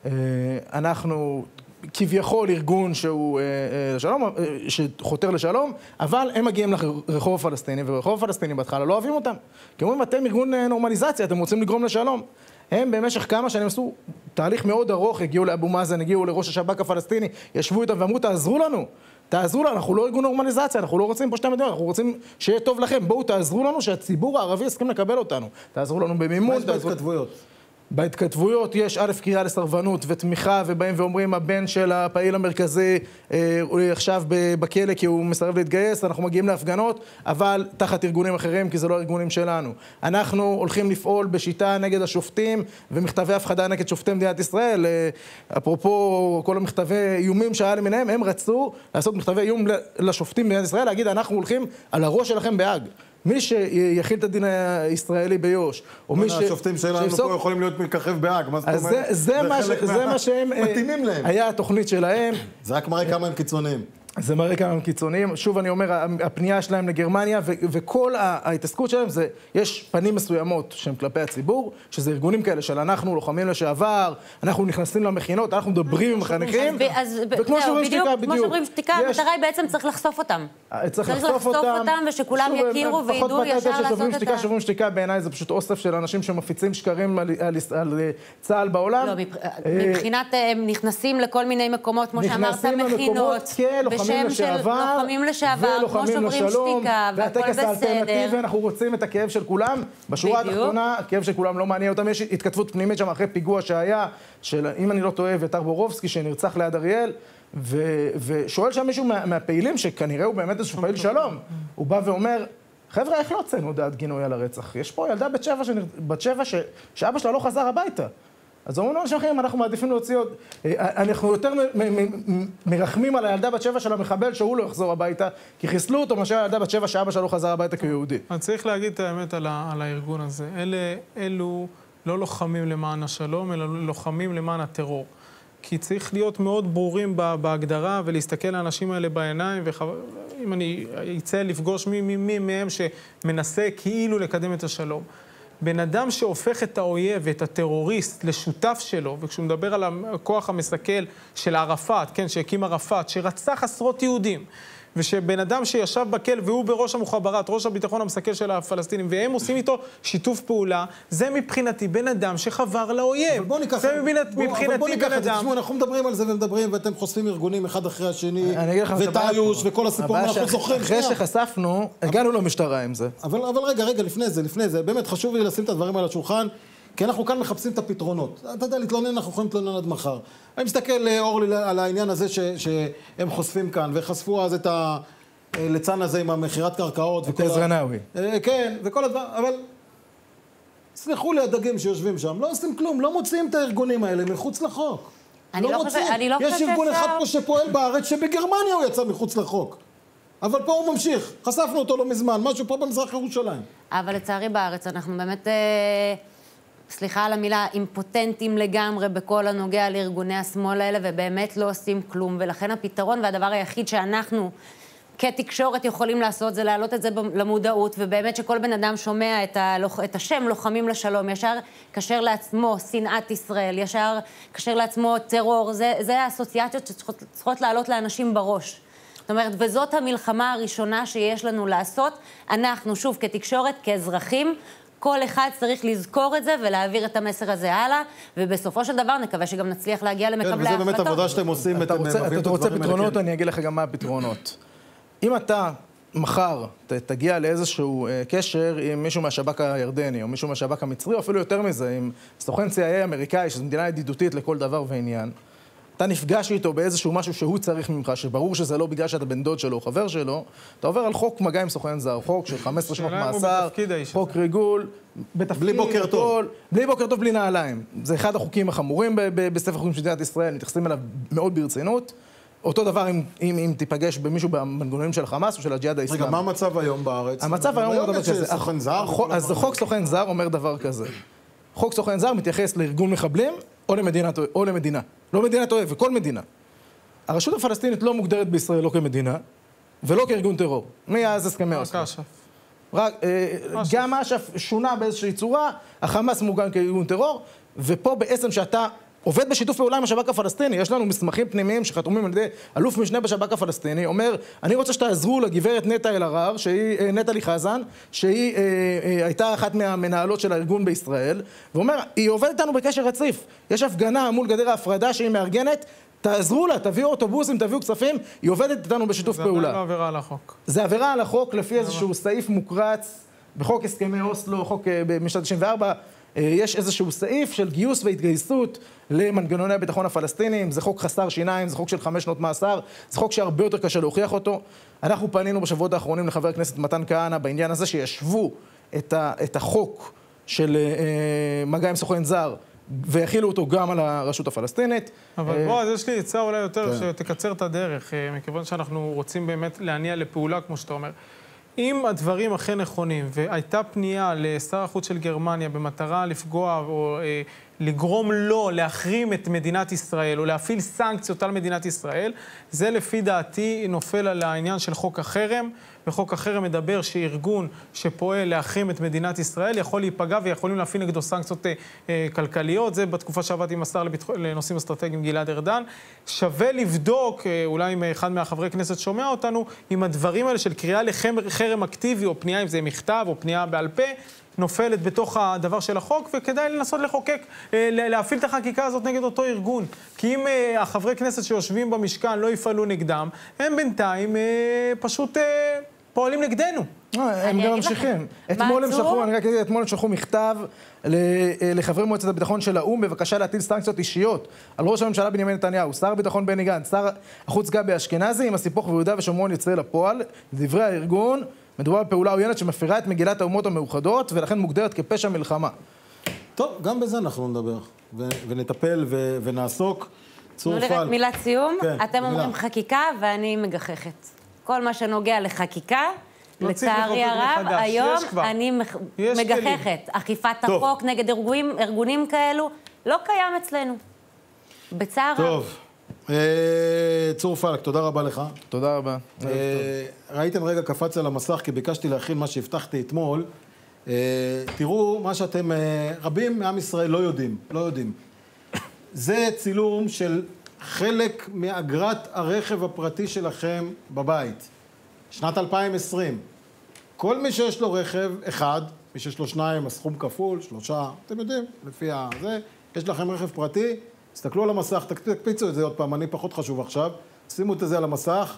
אנחנו כביכול ארגון שהוא לשלום, שחותר לשלום, אבל הם מגיעים לרחוב הפלסטיני, ורחוב הפלסטיני בהתחלה לא אוהבים אותם. כי אומרים, אתם ארגון נורמליזציה, אתם רוצים לגרום לשלום. הם במשך כמה שנים עשו תהליך מאוד ארוך, הגיעו לאבו מאזן, הגיעו לראש השב"כ הפלסטיני, ישבו איתם ואמרו, תעזרו לנו, אנחנו לא ארגון נורמליזציה, אנחנו לא רוצים פה שתי מדינות, אנחנו רוצים שיהיה טוב לכם, בואו תעזרו לנו שהציבור הערבי יסכים לקבל אותנו. תעזרו לנו במימון. מה יש בהתכתבויות? בהתכתבויות יש א' קריאה לסרבנות ותמיכה, ובאים ואומרים הבן של הפעיל המרכזי הוא עכשיו בכלא כי הוא מסרב להתגייס, אנחנו מגיעים להפגנות, אבל תחת ארגונים אחרים כי זה לא ארגונים שלנו. אנחנו הולכים לפעול בשיטה נגד השופטים ומכתבי הפחדה נגד שופטי מדינת ישראל. אפרופו כל המכתבי איומים שהיה למיניהם, הם רצו לעשות מכתבי איום לשופטים במדינת ישראל, להגיד אנחנו הולכים על הראש שלכם בהאג. מי שיחיל את הדין הישראלי ביוש, או מי השופטים שלנו פה יכולים להיות מככב בהאג, מה זאת אומרת? זה מה שהם... מתאימים להם. היה התוכנית שלהם. זה רק מראה כמה הם קיצוניים. זה מראה כמה הם קיצוניים. שוב אני אומר, הפנייה שלהם לגרמניה וכל ההתעסקות שלהם זה, יש פנים מסוימות שהם כלפי הציבור, שזה ארגונים כאלה של אנחנו לוחמים לשעבר, אנחנו נכנסים למכינות, אנחנו מדברים עם מחנכים, וכמו שאומרים שתיקה, כמו שאומרים שתיקה, המטרה היא בעצם צריך לחשוף אותם. צריך לחשוף אותם, ושכולם יכירו וידעו ישר לעשות את שאומרים שתיקה בעיניי זה פשוט אוסף של אנשים שמפיצים שקרים על צה"ל בעולם. לא, מבחינת הם נכנסים לכל מיני מקומות, כמו שאמרת, מכינות. לוחמים לשעבר, כמו שוברים שתיקה, והכל והטקס האלטרנטיבי, אנחנו רוצים את הכאב של כולם. בשורה התחתונה, הכאב של כולם לא מעניין אותם. יש התכתבות פנימית שם אחרי פיגוע שהיה, אם אני לא טועה, ויתר בורובסקי, שנרצח ליד אריאל, ושואל שם מישהו מהפעילים, שכנראה הוא באמת איזשהו פעיל שלום, הוא בא ואומר, חבר'ה, איך לא הוצאנו הודעת גינוי על הרצח? יש פה ילדה בת 7 שאבא שלה לא חזר הביתה. אז אומרים לאנשים אחרים, אנחנו מעדיפים להוציא עוד... אנחנו יותר מרחמים על הילדה בת 7 של המחבל שהוא לא יחזור הביתה, כי חיסלו אותו מאשר הילדה בת 7 שאבא שלה לא חזר הביתה כיהודי. אני צריך להגיד את האמת על הארגון הזה. אלו לא לוחמים למען השלום, אלא לוחמים למען הטרור. כי צריך להיות מאוד ברורים בהגדרה ולהסתכל לאנשים האלה בעיניים, ואם אני אצא לפגוש מי מהם שמנסה כאילו לקדם את השלום. בן אדם שהופך את האויב ואת הטרוריסט לשותף שלו, וכשהוא מדבר על הכוח המסכל של ערפאת, כן, שהקים ערפאת, שרצח עשרות יהודים, ושבן אדם שישב בכלא והוא בראש המוחברת, ראש הביטחון המסכל של הפלסטינים, והם עושים איתו שיתוף פעולה, זה מבחינתי בן אדם שחבר לאויב. אבל בוא ניקח, זה מבחינתי בן אדם. תשמעו, אנחנו מדברים על זה ומדברים, ואתם חושפים ארגונים אחד אחרי השני, וטאיוש וכל הסיפור, אנחנו זוכרים. אחרי שחשפנו, הגענו למשטרה עם זה. אבל רגע, לפני זה, באמת חשוב לי לשים את הדברים על השולחן, כי אנחנו כאן מחפשים את הפתרונות. אתה יודע, להתלונן, אנחנו יכולים להתלונן עד מחר. אני מסתכל, אורלי, על העניין הזה שהם חושפים כאן, וחשפו אז את הליצן הזה עם המכירת קרקעות. את עזרנאווי. כן, וכל הדבר, אבל סליחו לי הדגים שיושבים שם, לא עושים כלום, לא מוציאים את הארגונים האלה מחוץ לחוק. לא מוציאים. יש ארגון אחד פה שפועל בארץ, שבגרמניה הוא יצא מחוץ לחוק. אבל פה הוא ממשיך, חשפנו אותו לא מזמן, משהו פה במזרח ירושלים. אבל לצערי בארץ אנחנו באמת... סליחה על המילה, אימפוטנטים לגמרי בכל הנוגע לארגוני השמאל האלה, ובאמת לא עושים כלום. ולכן הפתרון והדבר היחיד שאנחנו כתקשורת יכולים לעשות, זה להעלות את זה למודעות, ובאמת שכל בן אדם שומע את השם לוחמים לשלום, ישר קשר לעצמו שנאת ישראל, ישר קשר לעצמו טרור, זה האסוציאציות שצריכות לעלות לאנשים בראש. זאת אומרת, וזאת המלחמה הראשונה שיש לנו לעשות, אנחנו שוב כתקשורת, כאזרחים, כל אחד צריך לזכור את זה ולהעביר את המסר הזה הלאה, ובסופו של דבר נקווה שגם נצליח להגיע למקבלי ההחלטות. וזה באמת עבודה שאתם עושים. אתה רוצה פתרונות, אני אגיד לך גם מה הפתרונות. אם אתה מחר תגיע לאיזשהו קשר עם מישהו מהשב"כ הירדני, או מישהו מהשב"כ המצרי, או אפילו יותר מזה, עם סוכן CIA אמריקאי, שזו מדינה ידידותית לכל דבר ועניין, אתה נפגש איתו באיזשהו משהו שהוא צריך ממך, שברור שזה לא בגלל שאתה בן דוד שלו או חבר שלו, אתה עובר על חוק מגע עם סוכן זר, חוק של 15 שנות מאסר, חוק ריגול, בלי בוקר טוב. בלי בוקר טוב, בלי נעליים. זה אחד החוקים החמורים בספר חוקים של מדינת ישראל, מתייחסים אליו מאוד ברצינות. אותו דבר אם תיפגש במישהו במנגנונים של החמאס או של הג'יהאד האסלאמי. רגע, מה המצב היום בארץ? המצב היום אומר דבר כזה. אז חוק סוכן זר אומר דבר כזה. חוק סוכן זר מתייחס לארגון מחבלים או למדינה. לא מדינת אויב, וכל מדינה. הרשות הפלסטינית לא מוגדרת בישראל לא כמדינה, ולא כארגון טרור. מאז הסכמי אוסלו. גם אש"ף שונה באיזושהי צורה, החמאס מוגן כארגון טרור, ופה בעצם שאתה עובד בשיתוף פעולה עם השב"כ הפלסטיני, יש לנו מסמכים פנימיים שחתומים על ידי אלוף משנה בשב"כ הפלסטיני, אומר, אני רוצה שתעזרו לגברת נטע אלהרר, שהיא נטע חזן, שהיא הייתה אחת מהמנהלות של הארגון בישראל, ואומר, היא עובדת איתנו בקשר רציף, יש הפגנה מול גדר ההפרדה שהיא מארגנת, תעזרו לה, תביאו אוטובוסים, תביאו כספים, היא עובדת איתנו בשיתוף פעולה. זה לא עבירה על החוק. זה עבירה על החוק לפי איזשהו סעיף מוקרץ, בחוק הסכמי אוסלו, חוק משנת 94, יש איזשהו סעיף של גיוס והתגייסות למנגנוני הביטחון הפלסטיניים, זה חוק חסר שיניים, זה חוק של 5 שנות מאסר, זה חוק שהרבה יותר קשה להוכיח אותו. אנחנו פנינו בשבועות האחרונים לחבר הכנסת מתן כהנא בעניין הזה שישבו את החוק של מגע עם סוכן זר והכילו אותו גם על הרשות הפלסטינית. אבל בוא, אז יש לי עצה אולי יותר שתקצר את הדרך, מכיוון שאנחנו רוצים באמת להניע לפעולה, כמו שאתה אומר. אם הדברים אכן נכונים, והייתה פנייה לשר החוץ של גרמניה במטרה לפגוע או לגרום לו להחרים את מדינת ישראל או להפעיל סנקציות על מדינת ישראל, זה לפי דעתי נופל על העניין של חוק החרם, וחוק החרם מדבר שארגון שפועל להחרים את מדינת ישראל יכול להיפגע ויכולים להפעיל נגדו סנקציות כלכליות. זה בתקופה שעבדתי עם השר לנושאים אסטרטגיים גלעד ארדן. שווה לבדוק, אולי אם אחד מהחברי כנסת שומע אותנו, אם הדברים האלה של קריאה לחרם אקטיבי או פנייה, אם זה מכתב או פנייה בעל פה, נופלת בתוך הדבר של החוק, וכדאי לנסות לחוקק, להפעיל את החקיקה הזאת נגד אותו ארגון. כי אם החברי כנסת שיושבים במשכן לא יפעלו נגדם, הם בינתיים פשוט פועלים נגדנו. הם גם ממשיכים. אתמול הם שלחו מכתב לחברי מועצת הביטחון של האו"ם בבקשה להטיל סנקציות אישיות על ראש הממשלה בנימין נתניהו, שר הביטחון בני גנץ, שר החוץ גבי אשכנזי, אם הסיפוח ביהודה ושומרון יצא לפועל. דברי הארגון, מדובר בפעולה עוינת שמפירה את מגילת האומות המאוחדות ולכן מוגדרת כפשע מלחמה. טוב, גם בזה אנחנו נדבר ונטפל ונעסוק. תנו לי רק מילת סיום. אתם אומרים חקיקה ואני מגחכת. כל מה שנוגע לחקיקה, לצערי הרב, היום אני מגחכת. אכיפת החוק נגד ארגונים כאלו לא קיים אצלנו. בצער רב. טוב. צור פלק, תודה רבה לך. תודה רבה. ראיתם רגע קפץ על המסך כי ביקשתי להכין מה שהבטחתי אתמול. תראו מה שאתם, רבים מעם ישראל לא יודעים. זה צילום של חלק מאגרת הרכב הפרטי שלכם בבית. שנת 2020. כל מי שיש לו רכב אחד, מי שיש לו 2, הסכום כפול, 3, אתם יודעים, לפי זה, יש לכם רכב פרטי, תסתכלו על המסך, תקפיצו את זה עוד פעם, אני פחות חשוב עכשיו, שימו את זה על המסך,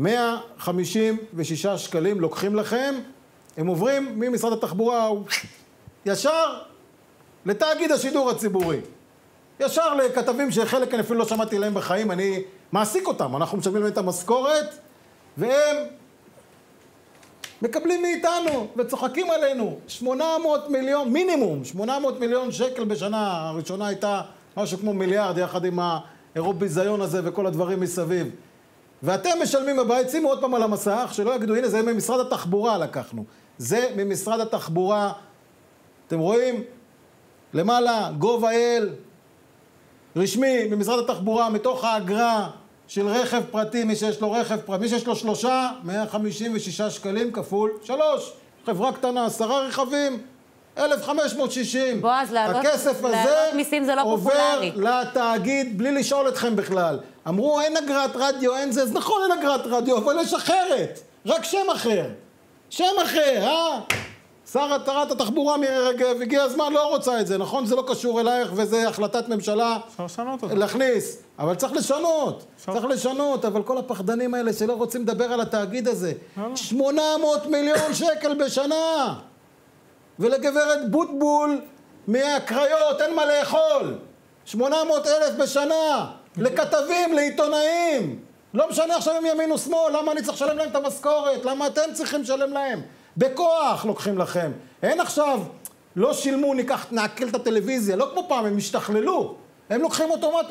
156 שקלים לוקחים לכם, הם עוברים ממשרד התחבורה ישר לתאגיד השידור הציבורי. ישר לכתבים שחלק אני אפילו לא שמעתי להם בחיים, אני מעסיק אותם, אנחנו משלמים להם את המשכורת, והם מקבלים מאיתנו וצוחקים עלינו. 800 מיליון, מינימום, 800 מיליון שקל בשנה. הראשונה הייתה משהו כמו מיליארד, יחד עם האירופ ביזיון הזה וכל הדברים מסביב. ואתם משלמים בבית, שימו עוד פעם על המסך, שלא יגידו, הנה זה ממשרד התחבורה לקחנו. זה ממשרד התחבורה, אתם רואים? למעלה, gov.il, רשמי, ממשרד התחבורה, מתוך האגרה של רכב פרטי, מי שיש לו רכב פרטי, מי שיש לו 3, 156 שקלים כפול 3. חברה קטנה, 10 רכבים, 1,560. בועז, הכסף הזה מיסים זה לא עובר פופולרי. לתאגיד בלי לשאול אתכם בכלל. אמרו, אין אגרת רדיו, אין זה, אז נכון, אין אגרת רדיו, אבל יש אחרת. רק שם אחר. שם אחר, שרת התחבורה מירי רגב, הגיע הזמן, לא רוצה את זה, נכון? זה לא קשור אלייך וזה החלטת ממשלה להכניס. אבל צריך לשנות, אבל כל הפחדנים האלה שלא רוצים לדבר על התאגיד הזה. 800 מיליון שקל בשנה. ולגברת בוטבול מהקריות אין מה לאכול. 800,000 בשנה. לכתבים, לעיתונאים. לא משנה עכשיו הם ימין ושמאל, למה אני צריך לשלם להם את המשכורת? למה אתם צריכים לשלם להם? בכוח לוקחים לכם. אין עכשיו, לא שילמו, נעקל את הטלוויזיה, לא כמו פעם, הם משתכללו. הם לוקחים אוטומט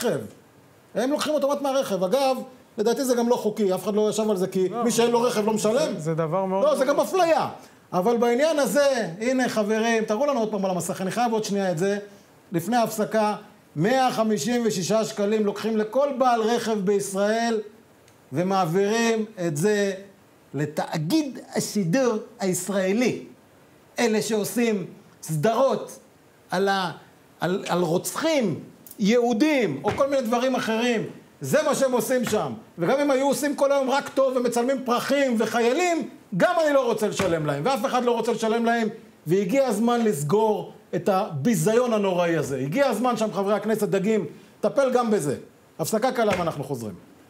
מהרכב. אגב, לדעתי זה גם לא חוקי, אף אחד לא ישב על זה, כי מי שאין לו רכב לא משלם. זה דבר מאוד... לא, זה גם אפליה. אבל בעניין הזה, הנה חברים, תראו לנו עוד פעם על המסך, אני חייב עוד שנייה את זה, לפני ההפסקה, 156 שקלים לוקחים לכל בעל רכב בישראל, ומעבירים את זה לתאגיד השידור הישראלי. אלה שעושים סדרות על רוצחים יהודים, או כל מיני דברים אחרים. זה מה שהם עושים שם. וגם אם היו עושים כל היום רק טוב ומצלמים פרחים וחיילים, גם אני לא רוצה לשלם להם, ואף אחד לא רוצה לשלם להם, והגיע הזמן לסגור את הביזיון הנוראי הזה. הגיע הזמן שם חברי הכנסת דגים, טפל גם בזה. הפסקה קלה ואנחנו חוזרים.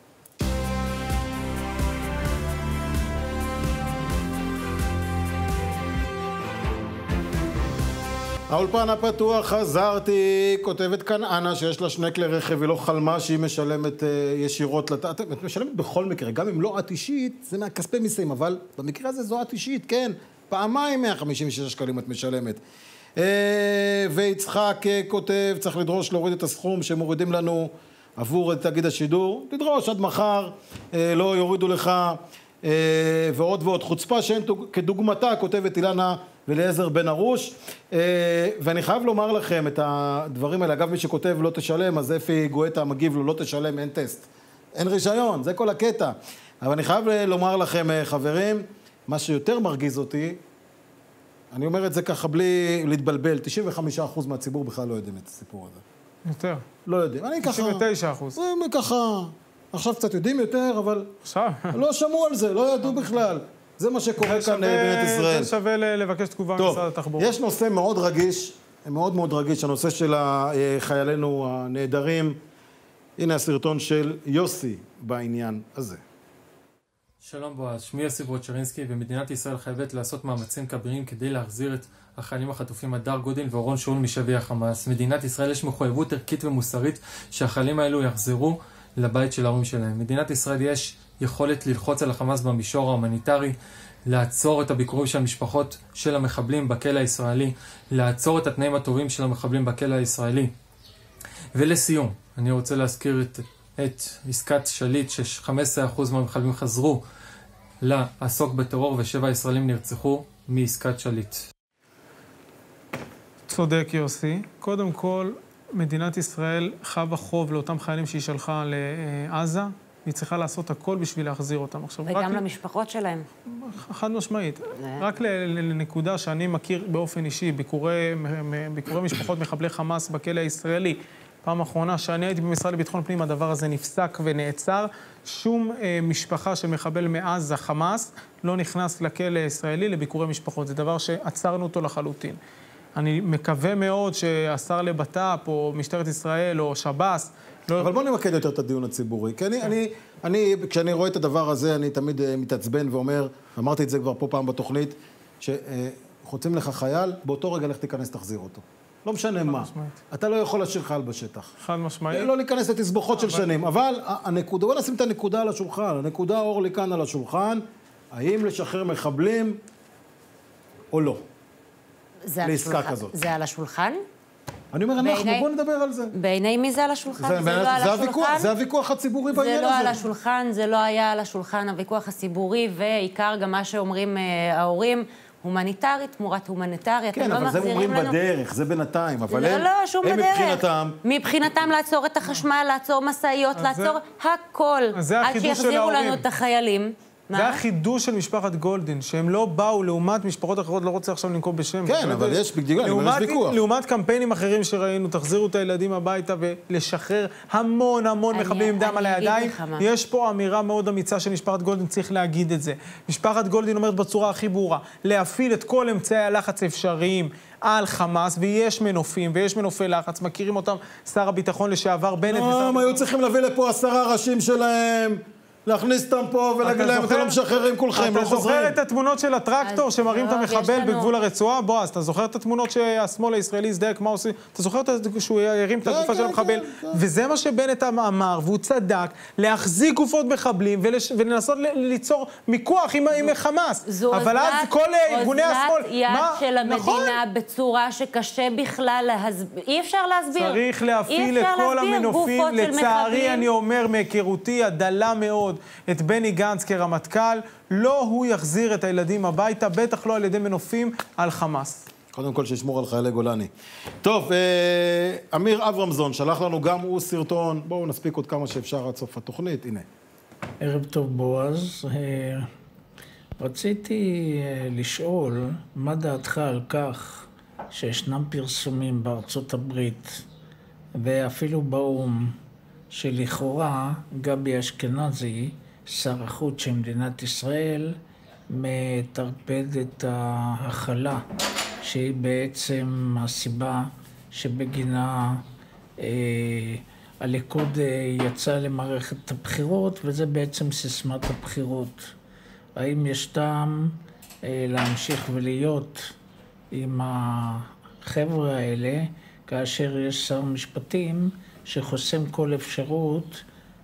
האולפן הפתוח, חזרתי, כותבת כאן אנה שיש לה 2 כלי רכב ולא חלמה שהיא משלמת ישירות, את משלמת בכל מקרה, גם אם לא את אישית, זה מהכספי מיסים, אבל במקרה הזה זו את אישית, כן, פעמיים 156 שקלים את משלמת. ויצחק כותב, צריך לדרוש להוריד את הסכום שמורידים לנו עבור תאגיד השידור, תדרוש עד מחר, לא יורידו לך, ועוד ועוד. חוצפה שאין כדוגמתה, כותבת אילנה ולעזר בן ארוש. ואני חייב לומר לכם את הדברים האלה. אגב, מי שכותב לא תשלם, אז אפי גואטה מגיב לו לא תשלם, אין טסט. אין רישיון, זה כל הקטע. אבל אני חייב לומר לכם, חברים, מה שיותר מרגיז אותי, אני אומר את זה ככה בלי להתבלבל, 95% מהציבור בכלל לא יודעים את הסיפור הזה. יותר. לא יודעים. אני ככה... 99%. זה ככה... עכשיו קצת יודעים יותר, אבל... עכשיו. לא שמעו על זה, לא ידעו בכלל. זה מה שקורה כאן במדינת ישראל. זה שווה לבקש תגובה ממשרד התחבורה. יש נושא מאוד רגיש, מאוד מאוד רגיש, הנושא של חיילינו הנהדרים. הנה הסרטון של יוסי בעניין הזה. שלום בועז, שמי יוסי ברוצ'רינסקי, ומדינת ישראל חייבת לעשות מאמצים כבירים כדי להחזיר את החיילים החטופים הדר גודין ואורון שאול משבי החמאס. מדינת ישראל יש מחויבות ערכית ומוסרית שהחיילים האלו יחזרו לבית של ההורים שלהם. מדינת ישראל יש יכולת ללחוץ על החמאס במישור ההומניטרי, לעצור את הביקורים של המשפחות של המחבלים בכלא הישראלי, לעצור את התנאים הטובים של המחבלים בכלא הישראלי. ולסיום, אני רוצה להזכיר את עסקת שליט, ש15% מהמחבלים חזרו לעסוק בטרור ו7 ישראלים נרצחו מעסקת שליט. צודק יוסי. קודם כל, מדינת ישראל חבה חוב לאותם חיילים שהיא שלחה לעזה, היא צריכה לעשות הכל בשביל להחזיר אותם. עכשיו, וגם למשפחות שלהם. חד משמעית. רק לנקודה שאני מכיר באופן אישי, ביקורי משפחות מחבלי חמאס בכלא הישראלי, פעם האחרונה שאני הייתי במשרד לביטחון פנים, הדבר הזה נפסק ונעצר. שום משפחה של מחבל מעזה, חמאס, לא נכנס לכלא הישראלי לביקורי משפחות. זה דבר שעצרנו אותו לחלוטין. אני מקווה מאוד שהשר לבט"פ או משטרת ישראל או שב"ס... אבל בוא נמקד יותר את הדיון הציבורי. כי כשאני רואה את הדבר הזה, אני תמיד מתעצבן ואומר, אמרתי את זה כבר פה פעם בתוכנית, שחוצים לך חייל, באותו רגע לך תיכנס, תחזיר אותו. לא משנה מה. אתה לא יכול להשאיר חייל בשטח. חד משמעית. לא להיכנס לתסבוכות של שנים. אבל הנקודה, בוא נשים את הנקודה על השולחן. הנקודה אורלי כאן על השולחן, האם לשחרר מחבלים או לא. לעסקה כזאת. זה על השולחן? אני אומר, בוא נדבר על זה. בעיני מי זה על השולחן? זה לא על השולחן. זה הוויכוח הציבורי בעניין הזה. זה לא על השולחן, זה לא היה על השולחן, הוויכוח הציבורי, ועיקר גם מה שאומרים ההורים, הומניטרית, תמורת הומניטרית. כן, אבל זה אומרים בדרך, זה בינתיים. אבל הם מבחינתם... מבחינתם לעצור את החשמל, לעצור מסעיות, לעצור הכל. עד שיחזירו לנו את החיילים. זה החידוש של משפחת גולדין, שהם לא באו לעומת משפחות אחרות, לא רוצה עכשיו לנקוב בשם. כן, אבל יש ויכוח. לעומת קמפיינים אחרים שראינו, תחזירו את הילדים הביתה ולשחרר המון מחבלים עם דם על הידיים. יש פה אמירה מאוד אמיצה של משפחת גולדין, צריך להגיד את זה. משפחת גולדין אומרת בצורה הכי ברורה, להפעיל את כל אמצעי הלחץ האפשריים על חמאס, ויש מנופים, ויש מנופי לחץ, מכירים אותם שר הביטחון לשעבר בנט. הם היו צריכים להביא לפה 10 ראשים שלהם. להכניס אותם פה ולהגיד להם, אתם לא משחררים כולכם, לא חוזרים. אתה זוכר את התמונות של הטרקטור שמראים את המחבל בגבול הרצועה? בועז, אתה זוכר את התמונות שהשמאל הישראלי הזדהק, מה עושים? אתה זוכר שהוא ירים את הגופה של המחבל? וזה מה שבנט אמר, והוא צדק, להחזיק גופות מחבלים ולנסות ליצור מיקוח עם חמאס. אבל אז כל ארגוני השמאל... אוזלת יד של המדינה בצורה שקשה בכלל אי אפשר להסביר. צריך להפעיל את כל המנופים, לצערי אני אומר מהיכרותי הדלה מאוד את בני גנץ כרמטכ"ל, לא הוא יחזיר את הילדים הביתה, בטח לא על ידי מנופים על חמאס. קודם כל שישמור על חיילי גולני. טוב, אמיר אברמזון שלח לנו גם הוא סרטון, בואו נספיק עוד כמה שאפשר עד סוף התוכנית, הנה. ערב טוב בועז, רציתי לשאול מה דעתך על כך שישנם פרסומים בארצות הברית ואפילו באום שלכאורה גבי אשכנזי, שר החוץ של מדינת ישראל, מטרפד את ההחלה, שהיא בעצם הסיבה שבגינה הליכוד יצא למערכת הבחירות, וזה בעצם סיסמת הבחירות. האם יש טעם להמשיך ולהיות עם החבר'ה האלה, כאשר יש שר משפטים שחוסם כל אפשרות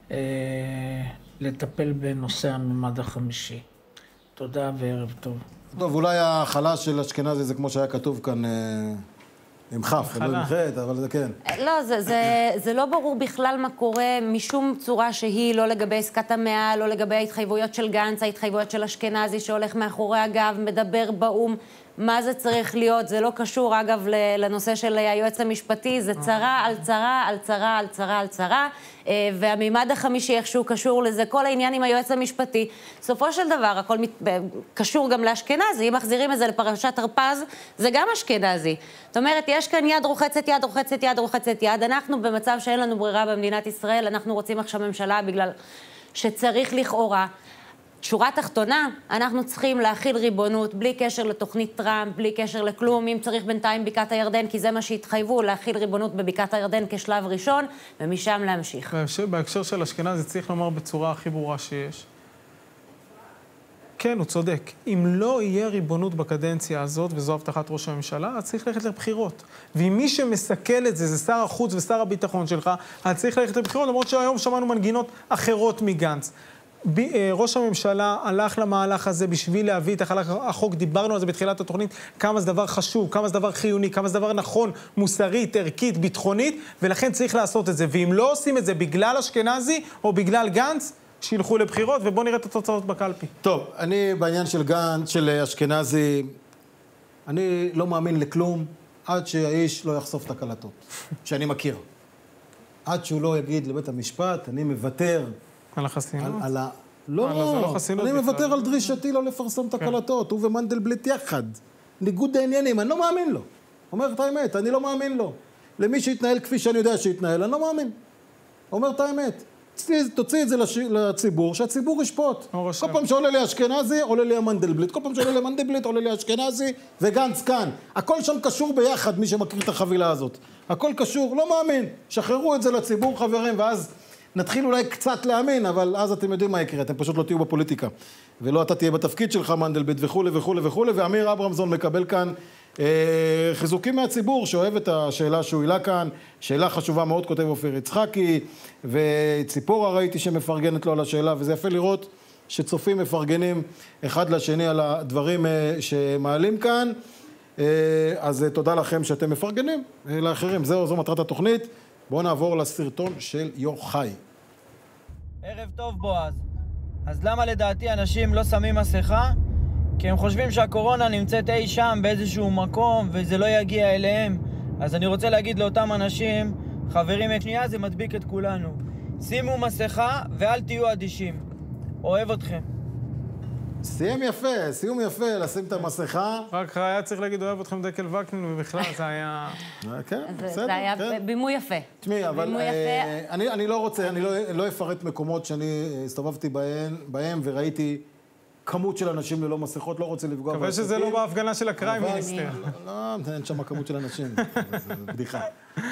לטפל בנושא הממד החמישי. תודה וערב טוב. טוב, אולי ההחלה של אשכנזי זה כמו שהיה כתוב כאן עם חף, לא עם חטא, אבל זה כן. לא, זה לא ברור בכלל מה קורה משום צורה שהיא, לא לגבי עסקת המאה, לא לגבי ההתחייבויות של גנץ, ההתחייבויות של אשכנזי שהולך מאחורי הגב, מדבר באום, מה זה צריך להיות. זה לא קשור, אגב, לנושא של היועץ המשפטי, זה צרה על צרה על צרה על צרה על צרה, והמימד החמישי איכשהו קשור לזה, כל העניין עם היועץ המשפטי. בסופו של דבר, הכל קשור גם לאשכנזי, אם מחזירים את זה לפרשת הרפז, זה גם אשכנזי. זאת אומרת, יש כאן יד רוחצת יד, רוחצת יד, רוחצת יד. אנחנו במצב שאין לנו ברירה במדינת ישראל, אנחנו רוצים עכשיו ממשלה בגלל שצריך לכאורה. שורה תחתונה, אנחנו צריכים להכיל ריבונות בלי קשר לתוכנית טראמפ, בלי קשר לכלום, אם צריך בינתיים בקעת הירדן, כי זה מה שהתחייבו, להכיל ריבונות בבקעת הירדן כשלב ראשון, ומשם להמשיך. בהקשר של אשכנזי צריך לומר בצורה הכי ברורה שיש. כן, הוא צודק. אם לא יהיה ריבונות בקדנציה הזאת, וזו הבטחת ראש הממשלה, אז צריך ללכת לבחירות. ואם מי שמסכל את זה, זה שר החוץ ושר הביטחון שלך, אז צריך ללכת לבחירות, למרות שהיום שמענו מנגינות אחרות מגנץ. ראש הממשלה הלך למהלך הזה בשביל להביא את החוק, דיברנו על זה בתחילת התוכנית, כמה זה דבר חשוב, כמה זה דבר חיוני, כמה זה דבר נכון, מוסרית, ערכית, ביטחונית, ולכן צריך לעשות את זה. ואם לא עושים את זה בגלל אשכנזי או בגלל גנץ, שילכו לבחירות, ובואו נראה את התוצאות בקלפי. טוב, אני בעניין של גנץ, של אשכנזי, אני לא מאמין לכלום עד שהאיש לא יחשוף את הקלטות, שאני מכיר. עד שהוא לא יגיד לבית המשפט, אני מוותר על החסינות? לא, אני מוותר על דרישתי לא לפרסם את הקלטות, הוא ומנדלבליט יחד. ניגוד העניינים, אני לא מאמין לו. אומר את האמת, אני לא מאמין לו. למי שהתנהל כפי שאני יודע שהתנהל, אני לא מאמין. אומר את האמת. תוציא את זה לציבור, שהציבור ישפוט. כל פעם שעולה לי אשכנזי, עולה לי המנדלבליט. כל פעם שעולה לי מנדלבליט, עולה לי אשכנזי, וגנץ כאן. הכל שם קשור ביחד, מי שמכיר את החבילה הזאת. הכל קשור, לא מאמין. שחררו את זה לציבור, חברים, ואז נתחיל אולי קצת להאמין, אבל אז אתם יודעים מה יקרה, אתם פשוט לא תהיו בפוליטיקה. ולא אתה תהיה בתפקיד שלך, מנדלבליט, וכו' וכו' וכו', ואמיר אברמזון מקבל כאן חיזוקים מהציבור, שאוהב את השאלה שהוא העלה כאן, שאלה חשובה מאוד, כותב אופיר יצחקי, וציפורה ראיתי שמפרגנת לו על השאלה, וזה יפה לראות שצופים מפרגנים אחד לשני על הדברים שמעלים כאן, אז תודה לכם שאתם מפרגנים לאחרים, זו מטרת התוכנית. בואו נעבור לסרטון של יוחאי. ערב טוב בועז. אז למה לדעתי אנשים לא שמים מסכה? כי הם חושבים שהקורונה נמצאת אי שם באיזשהו מקום וזה לא יגיע אליהם. אז אני רוצה להגיד לאותם אנשים, חברים, את שנייה זה מדביק את כולנו. שימו מסכה ואל תהיו אדישים. אוהב אתכם. סיום יפה, לשים את המסכה. רק היה צריך להגיד, אוהב אתכם דקל וקנין, ובכלל זה היה... כן, בסדר. זה היה בימוי יפה. תשמעי, אבל אני לא רוצה, אני לא אפרט מקומות שאני הסתובבתי בהם וראיתי כמות של אנשים ללא מסכות, לא רוצה לפגוע מקווה שזה לא בהפגנה של הקריים מיניסטר. לא, אין שם כמות של אנשים, זה בדיחה.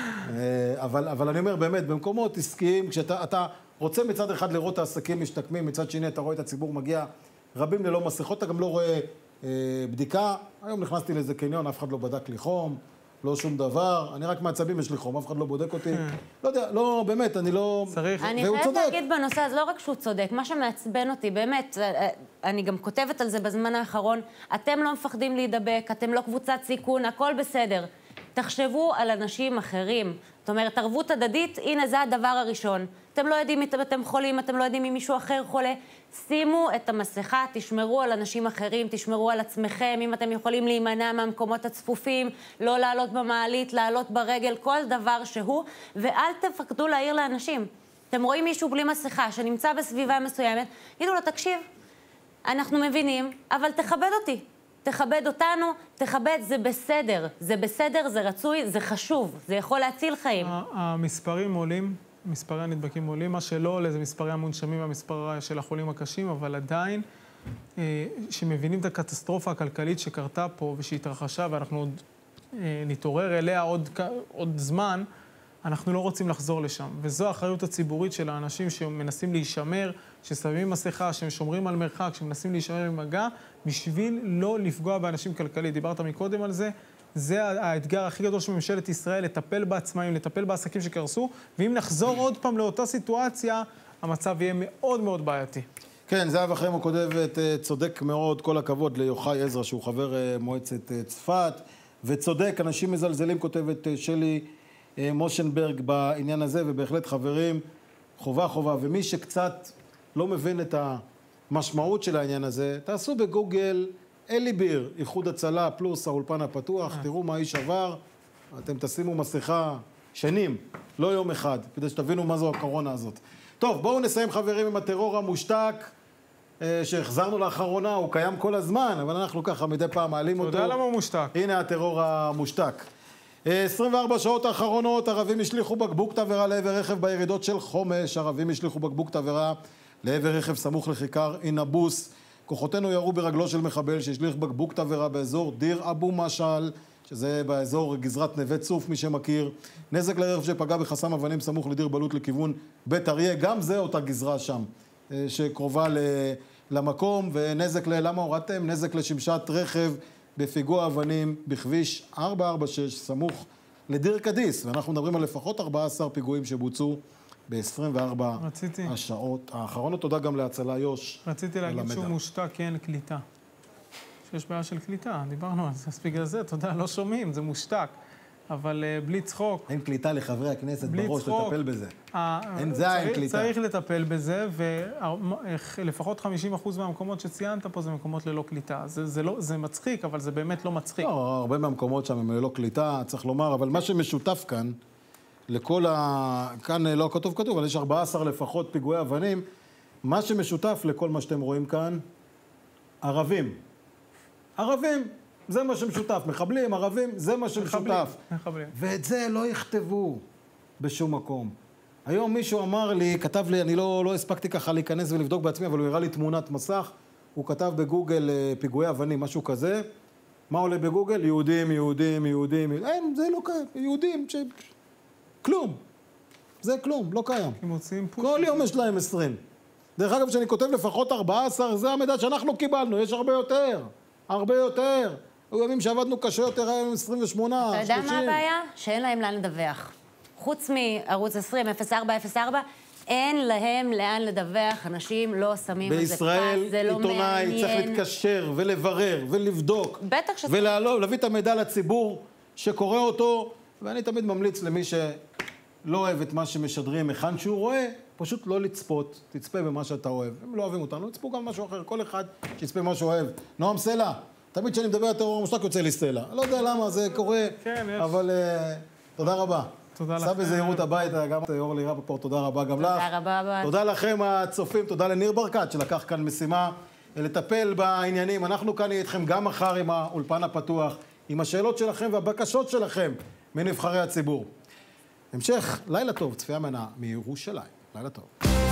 אבל אני אומר באמת, במקומות עסקיים, כשאתה רוצה מצד אחד לראות את העסקים משתקמים, מצד שני אתה רואה את הציבור מגיע רבים ללא מסכות, אתה גם לא רואה בדיקה. היום נכנסתי לאיזה קניון, אף אחד לא בדק לי חום, לא שום דבר. אני רק מעצבים יש לי חום, אף אחד לא בודק אותי. לא יודע, לא, באמת, אני לא... צריך. אני חייבת להגיד בנושא הזה, לא רק שהוא צודק, מה שמעצבן אותי, באמת, אני גם כותבת על זה בזמן האחרון, אתם לא מפחדים להידבק, אתם לא קבוצת סיכון, הכל בסדר. תחשבו על אנשים אחרים. זאת אומרת, ערבות הדדית, הנה זה הדבר הראשון. אתם לא יודעים אם אתם חולים, אתם לא יודעים אם מישהו אחר חולה. שימו את המסכה, תשמרו על אנשים אחרים, תשמרו על עצמכם, אם אתם יכולים להימנע מהמקומות הצפופים, לא לעלות במעלית, לעלות ברגל, כל דבר שהוא, ואל תפחדו להעיר לאנשים. אתם רואים מישהו בלי מסכה שנמצא בסביבה מסוימת, יגידו לו, תקשיב, אנחנו מבינים, אבל תכבד אותי. תכבד אותנו, תכבד, זה בסדר. זה בסדר, זה רצוי, זה חשוב. זה יכול להציל חיים. המספרים עולים, מספרי הנדבקים עולים. מה שלא עולה זה מספרי המונשמים והמספר של החולים הקשים, אבל עדיין, שמבינים את הקטסטרופה הכלכלית שקרתה פה ושהתרחשה, ואנחנו עוד נתעורר אליה עוד זמן, אנחנו לא רוצים לחזור לשם. וזו האחריות הציבורית של האנשים שמנסים להישמר, ששמים מסכה, שהם שומרים על מרחק, שמנסים להישמר במגע, בשביל לא לפגוע באנשים כלכלית. דיברת מקודם על זה, זה האתגר הכי גדול של ממשלת ישראל, לטפל בעצמאים, לטפל בעסקים שקרסו, ואם נחזור עוד פעם לאותה סיטואציה, המצב יהיה מאוד מאוד בעייתי. כן, זהבה חיימו כותבת, צודק מאוד, כל הכבוד ליוחאי עזרא, שהוא חבר מועצת צפת, וצודק, אנשים מזלזלים, כותבת שלי מושנברג בעניין הזה, ובהחלט חברים, חובה, ומי שקצת לא מבין את המשמעות של העניין הזה, תעשו בגוגל אלי ביר, איחוד הצלה פלוס האולפן הפתוח, תראו מה האיש עבר, אתם תשימו מסכה שנים, לא יום אחד, כדי שתבינו מה זו הקורונה הזאת. טוב, בואו נסיים חברים עם הטרור המושתק, שהחזרנו לאחרונה, הוא קיים כל הזמן, אבל אנחנו ככה מדי פעם מעלים אותו. אתה יודע למה הוא מושתק? הנה הטרור המושתק. 24 שעות האחרונות, ערבים השליחו בקבוק תבערה לעבר רכב בירידות של חומש, ערבים השליחו בקבוק תבערה לעבר רכב סמוך לכיכר אינבוס. כוחותינו ירו ברגלו של מחבל שהשליך בקבוק תבערה באזור דיר אבו משל, שזה באזור גזרת נווה צוף, מי שמכיר. נזק לרכב שפגע בחסם אבנים סמוך לדיר בלוט לכיוון בית אריה, גם זה אותה גזרה שם, שקרובה למקום. ונזק למה הורדתם? נזק לשמשת רכב בפיגוע אבנים בכביש 446 סמוך לדיר קדיס, ואנחנו מדברים על לפחות 14 פיגועים שבוצעו ב-24 השעות האחרונות. תודה גם להצלה יוש. רציתי להגיד שהוא מושתק כי אין קליטה. שיש בעיה של קליטה, דיברנו על זה, אז בגלל זה, אתה יודע, לא שומעים, זה מושתק. אבל בלי צחוק. אין קליטה לחברי הכנסת בראש לטפל בזה. אין קליטה. צריך לטפל בזה, ולפחות 50% מהמקומות שציינת פה זה מקומות ללא קליטה. זה מצחיק, אבל זה באמת לא מצחיק. לא, הרבה מהמקומות שם הם ללא קליטה, צריך לומר, אבל מה שמשותף כאן, כאן לא כתוב, אבל יש 14 לפחות פיגועי אבנים, מה שמשותף לכל מה שאתם רואים כאן, ערבים. זה מה שמשותף, מחבלים, ערבים, זה מה שמשותף. ואת זה לא יכתבו בשום מקום. היום מישהו אמר לי, כתב לי, אני לא הספקתי ככה להיכנס ולבדוק בעצמי, אבל הוא הראה לי תמונת מסך, הוא כתב בגוגל פיגועי אבנים, משהו כזה. מה עולה בגוגל? יהודים. אין, זה לא קיים, יהודים, כלום. זה כלום, לא קיים. כל יום יש להם 20. דרך אגב, כשאני כותב לפחות 14, זה המידע שאנחנו קיבלנו, יש הרבה יותר. היו ימים שעבדנו קשה יותר, היום 28, 30. אתה יודע מה הבעיה? שאין להם לאן לדווח. חוץ מערוץ 20, 0404, אין להם לאן לדווח, אנשים לא שמים על זה פס, זה לא מעניין. בישראל עיתונאי צריך להתקשר ולברר ולבדוק. בטח שזה. ולהביא את המידע לציבור שקורא אותו, ואני תמיד ממליץ למי שלא אוהב את מה שמשדרים, היכן שהוא רואה, פשוט לא לצפות, תצפה במה שאתה אוהב. הם לא אוהבים אותנו, תצפו גם משהו אחר, כל אחד שיצפה מה שהוא אוהב. נועם סלע, תמיד כשאני מדבר על טרור המושתק יוצא לי סלע. לא יודע למה זה קורה, אבל תודה רבה. תודה לכם. סע בזהירות הביתה, גם אורלי רפפורט, תודה רבה גם לך. תודה רבה. תודה לכם הצופים, תודה לניר ברקת שלקח כאן משימה לטפל בעניינים. אנחנו כאן נהיה איתכם גם מחר עם האולפן הפתוח, עם השאלות שלכם והבקשות שלכם מנבחרי הציבור. המשך, לילה טוב, צפיה מנה מירושלים. לילה טוב.